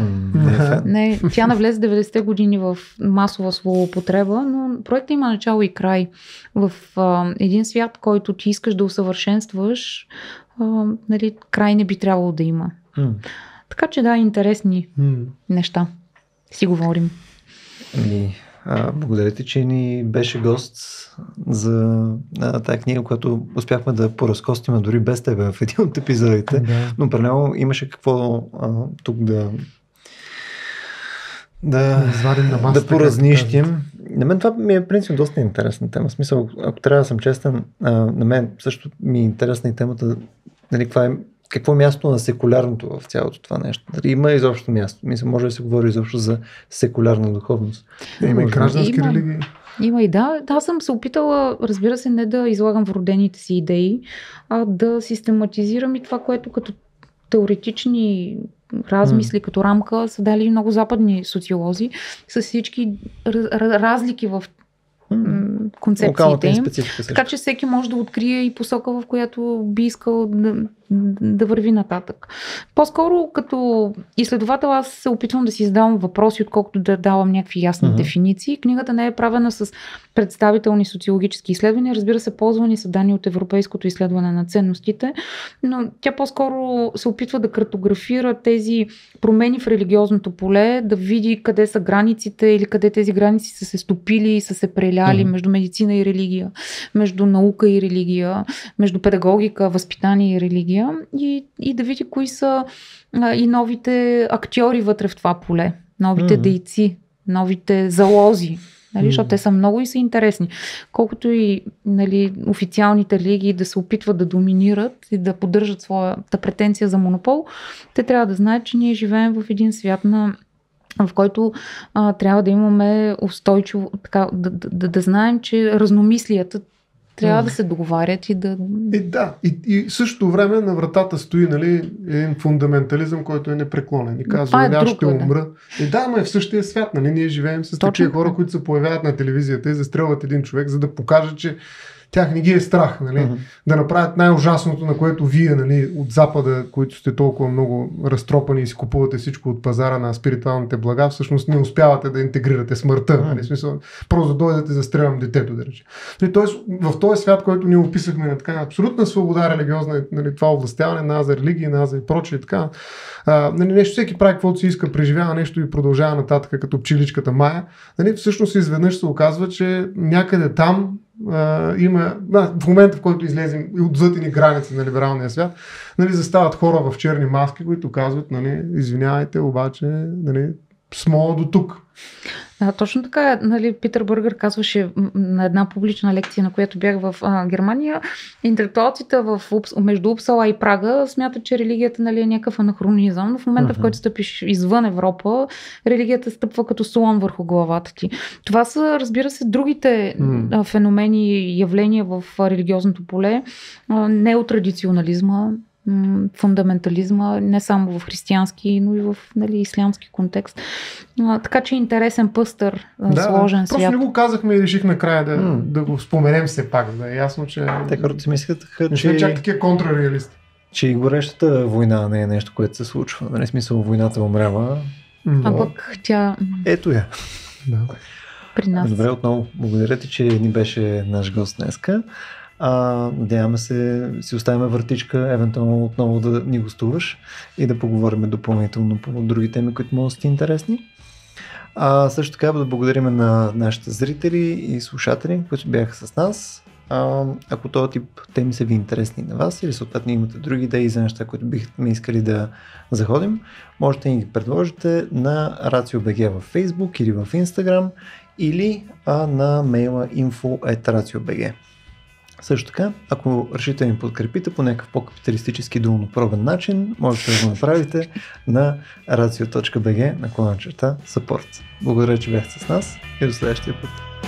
Не, тя навлезе 90-те години в масова злоупотреба, но проектът има начало и край. В един свят, който ти искаш да усъвършенстваш, край не би трябвало да има. Така че да, интересни неща. си говорим. Благодаря ти, че ни беше гост за тази книга, която успяхме да поразкостим дори без тебе в един от епизодите. Да. Но определено имаше какво тук да поразнищим. На мен това ми е принцип доста интересна тема. В смисъл, ако трябва да съм честен, на мен също ми е интересна и темата, нали, какво е място на секулярното в цялото това нещо. Дали има изобщо място? Мисля, може да се говори изобщо за секулярна духовност. Има и граждански религии. Има и да. Аз съм се опитала, разбира се, не да излагам вродените си идеи, а да систематизирам и това, което като теоретични размисли, като рамка са дали много западни социолози с всички разлики в концепциите им. Така че всеки може да открие и посока, в която би искал да върви нататък. По-скоро като изследовател аз се опитвам да си задавам въпроси, отколкото да давам някакви ясни дефиниции. Книгата не е правена с представителни социологически изследвания. Разбира се, ползвани са данни от европейското изследване на ценностите, но тя по-скоро се опитва да картографира тези промени в религиозното поле, да види къде са границите или къде тези граници са се стопили и са се преляли между медицина и религия, между наука и религия, между педагогика, възпитание и религия и да види кои са и новите актьори вътре в това поле, новите дейци, новите залози. Нали, защото те са много и са интересни. Колкото и нали, официалните религии да се опитват да доминират и да поддържат своята претенция за монопол, те трябва да знаят, че ние живеем в един свят, в който трябва да имаме устойчиво, така, да знаем, че разномислията трябва да се договарят и да... И в същото време на вратата стои нали, един фундаментализъм, който е непреклонен. И казва, аз ще умра. Но е в същия свят. Нали? Ние живеем с такива хора, които се появяват на телевизията и застрелват един човек, за да покажат, че тях не ги е страх. Нали? Да направят най-ужасното, на което вие нали, от Запада, които сте толкова много разтропани и си купувате всичко от пазара на спиритуалните блага, всъщност не успявате да интегрирате смъртта. Нали? Смисъл, просто да дойдете да стрелям детето, да рече. Тоест, в този свят, който ние описахме на така абсолютна свобода религиозна, нали, това овластяване на за религия, на за и прочее и така. Нали, нещо всеки прави каквото си иска, преживява нещо и продължава нататък, като пчеличката Майя. Нали, всъщност изведнъж се оказва, че някъде там има, в момента в който излезем и отвъд ни граници на либералния свят, нали, застават хора в черни маски, които казват, нали, извинявайте, обаче нали, смо до тук. Точно така, нали, Питър Бъргър казваше на една публична лекция, на която бях в Германия, интелектуалците между Упсала и Прага смятат, че религията нали, е някакъв анахронизъм, но в момента, в който стъпиш извън Европа, религията стъпва като слон върху главата ти. Това са, разбира се, другите феномени и явления в религиозното поле, неотрадиционализма, фундаментализма, не само в християнски, но и в нали, ислямски контекст. Така че интересен, пъстър, сложен свят. Просто не го казахме и реших накрая да го споменем все пак. Да е ясно, че... Те хората си мислят, че... чак такива контрареалисти. Че и горещата война не е нещо, което се случва. Нали, смисъл, войната умрява. А пък тя... Ето я. Да. При нас. Добре, отново благодаря ти, че ни беше наш гост днеска. Надяваме се, си оставяме въртичка, евентуално отново да ни гостуваш и да поговорим допълнително по други теми, които могат да са интересни. Също така да благодарим на нашите зрители и слушатели, които бяха с нас. Ако този тип теми са ви интересни на вас или съответно имате други идеи за неща, които бихме искали да заходим, можете да ни ги предложите на RACIO.BG във Facebook или в Instagram или на мейла info@RACIO.BG. Също така, ако решите да ни подкрепите по някакъв по-капиталистически долнопробен начин, можете да го направите на racio.bg/support. Благодаря, че бяхте с нас и до следващия път.